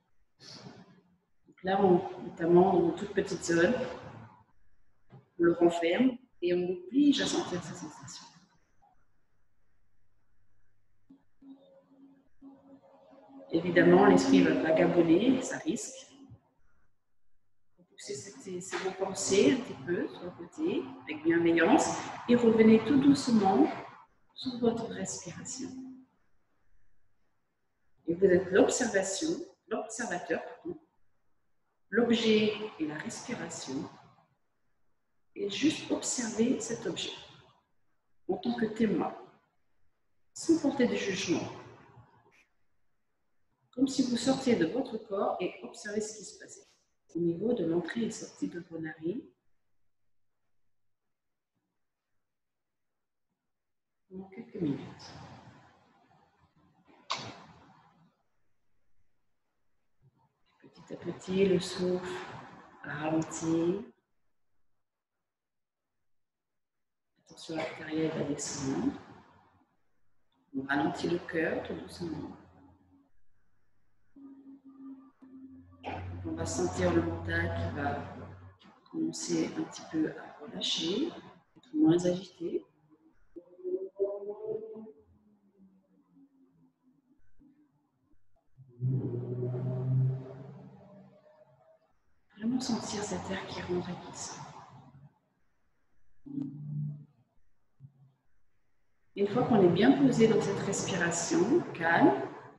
Donc là, on, notamment dans une toute petite zone, on le renferme et on l'oblige à sentir ses sensations. Évidemment, l'esprit va vagabonder, ça risque. Vous poussez ces, ces vos pensées un petit peu sur le côté, avec bienveillance, et revenez tout doucement sur votre respiration. Et vous êtes l'observation, l'observateur, l'objet et la respiration, et juste observer cet objet en tant que témoin, sans porter de jugement. Comme si vous sortiez de votre corps et observez ce qui se passait au niveau de l'entrée et sortie de vos narines. Pendant quelques minutes. Petit à petit, le souffle ralentit. La tension artérielle va descendre. On ralentit le cœur tout doucement. On va sentir le mental qui va commencer un petit peu à relâcher, être moins agité. Vraiment sentir cet air qui rentre et qui sort. Une fois qu'on est bien posé dans cette respiration calme,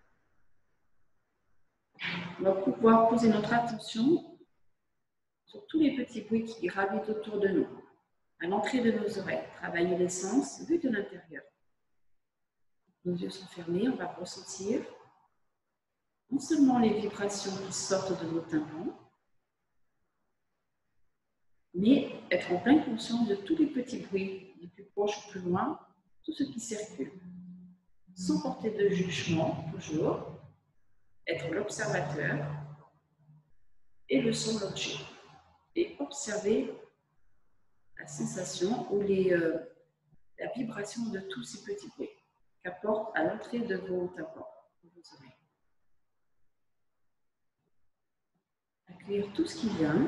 on va pouvoir poser notre attention sur tous les petits bruits qui gravitent autour de nous, à l'entrée de nos oreilles. Travailler les sens vus de l'intérieur. Nos yeux sont fermés, on va ressentir non seulement les vibrations qui sortent de nos tympans, mais être en pleine conscience de tous les petits bruits, du plus proche au plus loin, tout ce qui circule. Sans porter de jugement, toujours, être l'observateur et le son l'objet. Et observer la sensation ou les, euh, la vibration de tous ces petits bruits qu'apportent à l'entrée de vos tympans, de vos oreilles. Accueillir tout ce qui vient,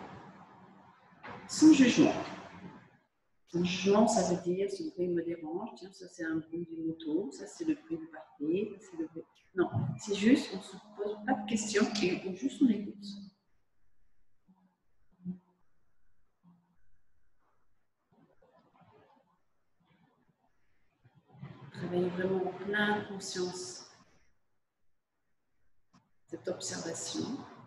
sans jugement. Sans jugement, ça veut dire ce bruit me dérange, tiens, ça c'est un bruit d'une moto, ça c'est le bruit du parquet, ça c'est le bruit. Non, c'est juste, on ne se pose pas de questions et on juste on écoute. Travailler vraiment en pleine conscience cette observation.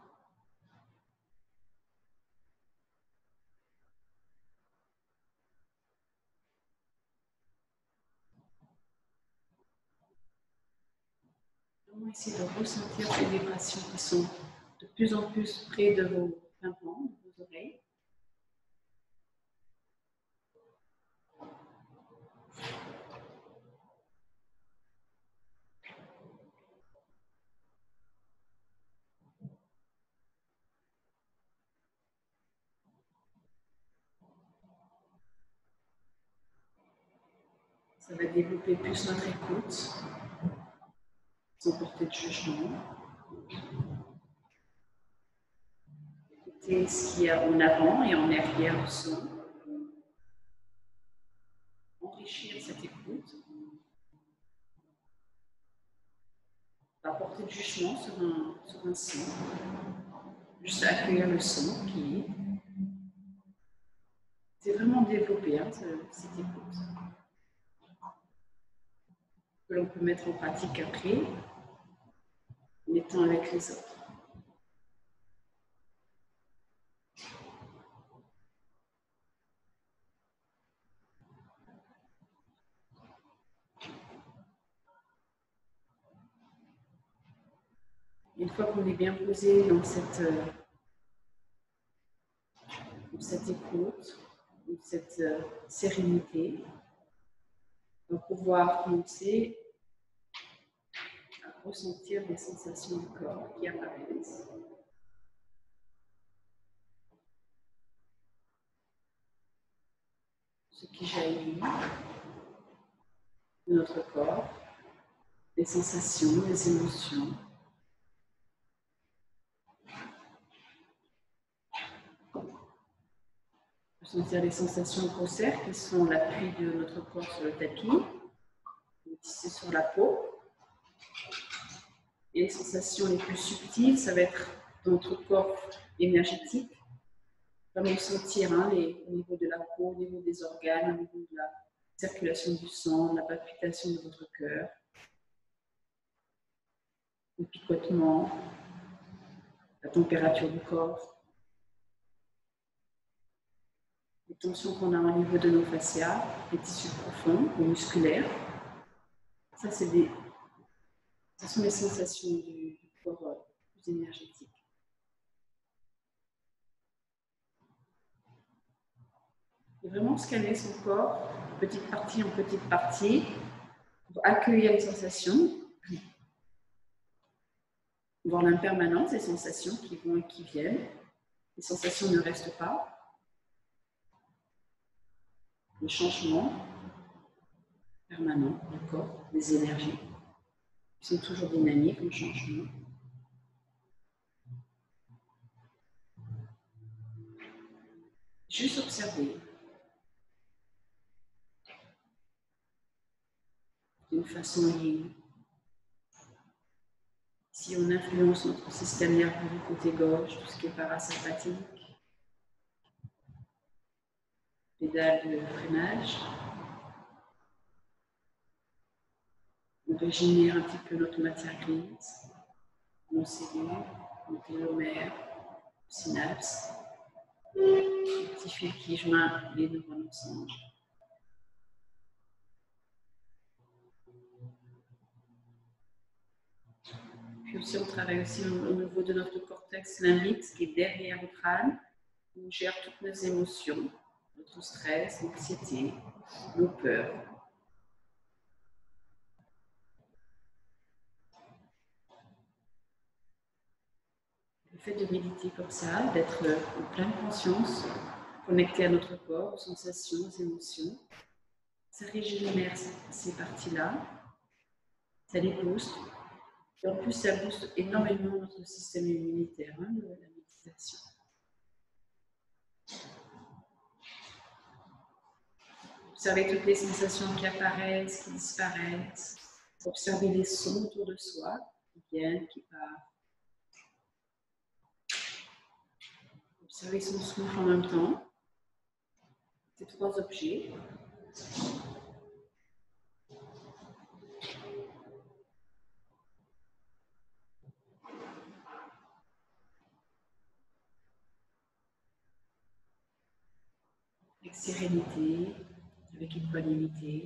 Vraiment essayer de ressentir ces vibrations qui sont de plus en plus près de vos tympans, de vos oreilles. Ça va développer plus notre écoute, sans porter de jugement. Écouter ce qu'il y a en avant et en arrière du son. Enrichir cette écoute. Pas porter de jugement sur un, sur un son. Juste accueillir le son qui est. C'est vraiment développer hein, cette écoute. Que l'on peut mettre en pratique après, en étant avec les autres. Une fois qu'on est bien posé dans cette, euh, dans cette écoute, dans cette euh, sérénité, on va pouvoir commencer à ressentir les sensations du corps qui apparaissent. Ce qui jaillit de notre corps, les sensations, les émotions. Ressentir les sensations grossières qui sont l'appui de notre corps sur le tapis, le tissu sur la peau. Et les sensations les plus subtiles, ça va être dans notre corps énergétique. Vraiment sentir hein, les, au niveau de la peau, au niveau des organes, au niveau de la circulation du sang, la palpitation de votre cœur, le picotement, la température du corps. Les tensions qu'on a au niveau de nos fascias, les tissus profonds ou musculaires. Ça, c'est des, ce sont les sensations du, du corps plus énergétique. Et vraiment scanner son corps, petite partie en petite partie, pour accueillir les sensations, voir l'impermanence des sensations qui vont et qui viennent. Les sensations ne restent pas. Les changements permanents du corps, des énergies, qui sont toujours dynamiques en changement. Juste observer. D'une façon libre. Si on influence notre système nerveux du côté gauche, tout ce qui est parasympathique, pédale de freinage, on régénère un petit peu notre matière grise, nos cellules, nos télomères, nos synapses, les petits fils qui joignent les neurones ensemble. Puis aussi, on travaille aussi au niveau de notre cortex limbique, qui est derrière le crâne, où on gère toutes nos émotions, notre stress, l'anxiété, nos peurs. Le fait de méditer comme ça, d'être en pleine conscience, connecté à notre corps, aux sensations, aux émotions, ça régénère ces parties-là, ça les booste. Et en plus, ça booste énormément notre système immunitaire, hein, la méditation. Observez toutes les sensations qui apparaissent, qui disparaissent. Observez les sons autour de soi, qui viennent, qui partent. Observez son souffle en même temps. Ces trois objets. Avec sérénité, avec équanimité.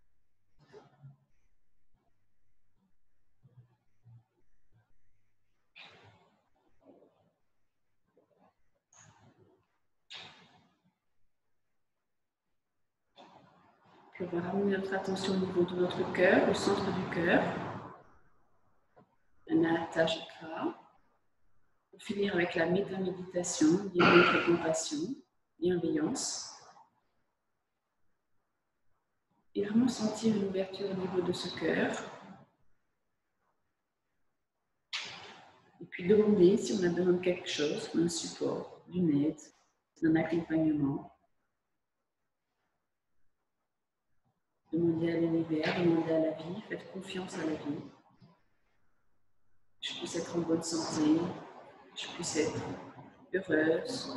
Puis on va ramener notre attention au niveau de notre cœur, au centre du cœur. Anahata Chakra. Pour finir avec la métaméditation, bien-être et compassion, bienveillance. Et vraiment sentir une ouverture au niveau de ce cœur. Et puis demander si on a besoin de quelque chose, un support, d'une aide, d'un accompagnement. Demandez à l'univers, demandez à la vie, faites confiance à la vie. Je puisse être en bonne santé, que je puisse être heureuse,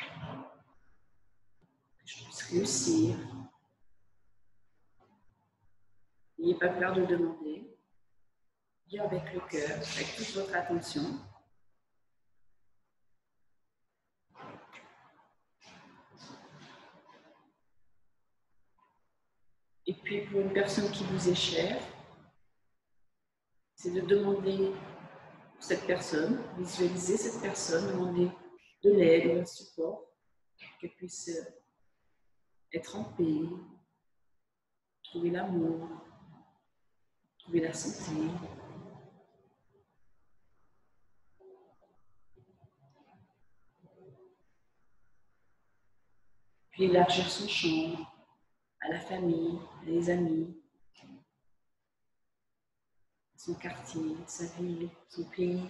que je puisse réussir. N'ayez pas peur de demander. Bien avec le cœur, avec toute votre attention. Et puis pour une personne qui vous est chère, c'est de demander pour cette personne, visualiser cette personne, demander de l'aide ou un support, qu'elle puisse être en paix, trouver l'amour, trouver la santé. Puis élargir son champ à la famille, à les amis, son quartier, sa ville, son pays.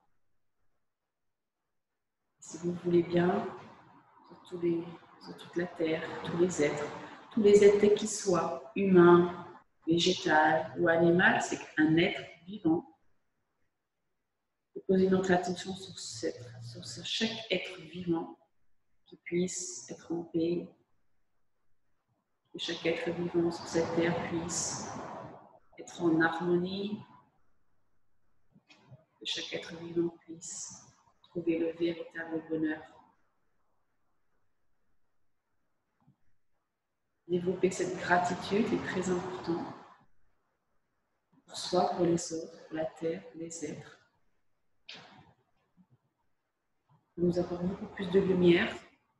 Si vous voulez bien, sur, tous les, sur toute la terre, tous les êtres, tous les êtres quels qu'ils soient, humains, végétal ou animal, c'est un être vivant. Et poser notre attention sur, cette, sur ce, chaque être vivant qui puisse être en paix, que chaque être vivant sur cette terre puisse être en harmonie, que chaque être vivant puisse trouver le véritable bonheur. Développer cette gratitude est très important pour soi, pour les autres, pour la terre, pour les êtres. Nous avons beaucoup plus de lumière,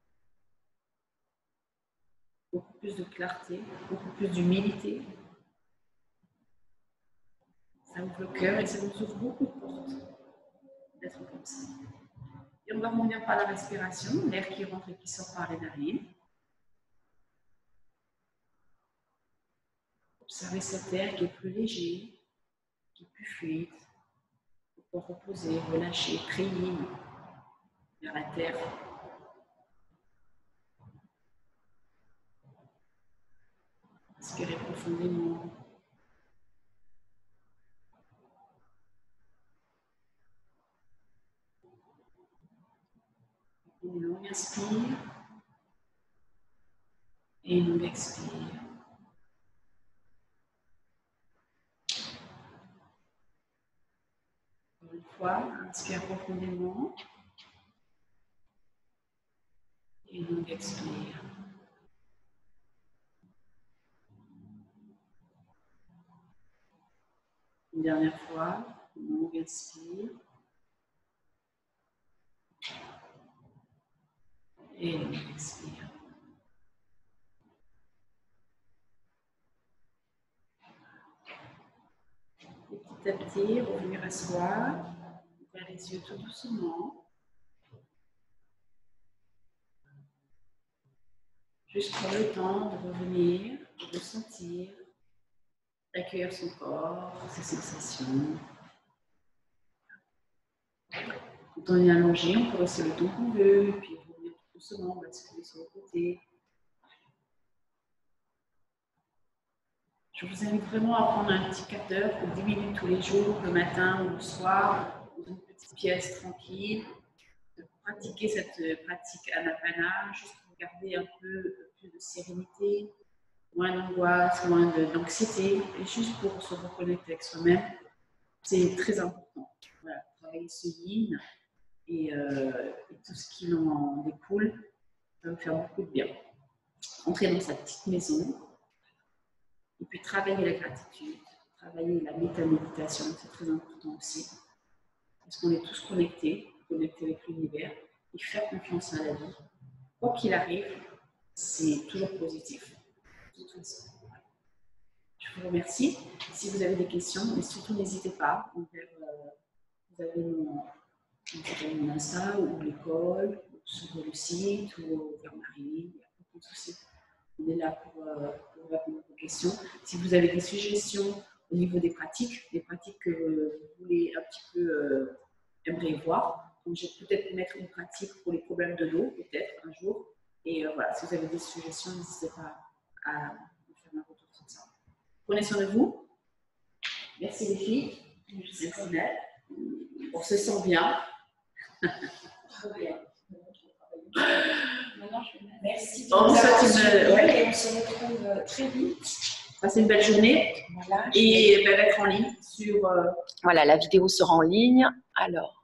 beaucoup plus de clarté, beaucoup plus d'humilité. Ça ouvre le cœur et ça nous ouvre beaucoup de portes d'être comme ça. Et on va revenir par la respiration, l'air qui rentre et qui sort par les narines. Observez cet air qui est plus léger, qui est plus fluide, pour reposer, relâcher, prier vers la terre. Inspirez profondément. Une longue inspire et une longue expire. Encore une fois, inspire profondément et une longue expire. Une dernière fois, une longue inspire et une longue expire. Et petit à petit, revenir à soi, ouvrir les yeux tout doucement. Juste prendre le temps de revenir, de ressentir, d'accueillir son corps, ses sensations. Quand on est allongé, on peut rester le temps qu'on veut, et puis revenir tout doucement, on va basculer sur le côté. Je vous invite vraiment à prendre un petit quart d'heure ou dix minutes tous les jours, le matin ou le soir, dans une petite pièce tranquille, de pratiquer cette pratique Anapana, juste pour garder un peu plus de sérénité, moins d'angoisse, moins d'anxiété, et juste pour se reconnecter avec soi-même. C'est très important. Voilà, travailler ce yin et, euh, et tout ce qui en découle va me faire beaucoup de bien. Entrer dans sa petite maison. Et puis travailler la gratitude, travailler la méta-méditation, c'est très important aussi. Parce qu'on est tous connectés, connectés avec l'univers, et faire confiance à la vie. Quoi qu'il arrive, c'est toujours positif. De toute façon. Je vous remercie. Si vous avez des questions, mais surtout n'hésitez pas. Envers, euh, vous avez mon, mon Insta ou l'école, sur le site ou vers Marie, il n'y a aucun souci. On est là pour, euh, pour répondre à vos questions. Si vous avez des suggestions au niveau des pratiques, des pratiques que vous voulez un petit peu euh, aimeriez voir, donc je vais peut-être mettre une pratique pour les problèmes de l'eau, peut-être un jour. Et euh, voilà, si vous avez des suggestions, n'hésitez pas à me faire un retour sur ça. Prenez soin de vous. Merci les filles. Merci Nel. On se sent bien. Très bien. Merci. On vous souhaite une... ouais. On se retrouve très vite. Passez une belle journée. Voilà, et ben, être en ligne sur... Euh... Voilà, la vidéo sera en ligne. Alors...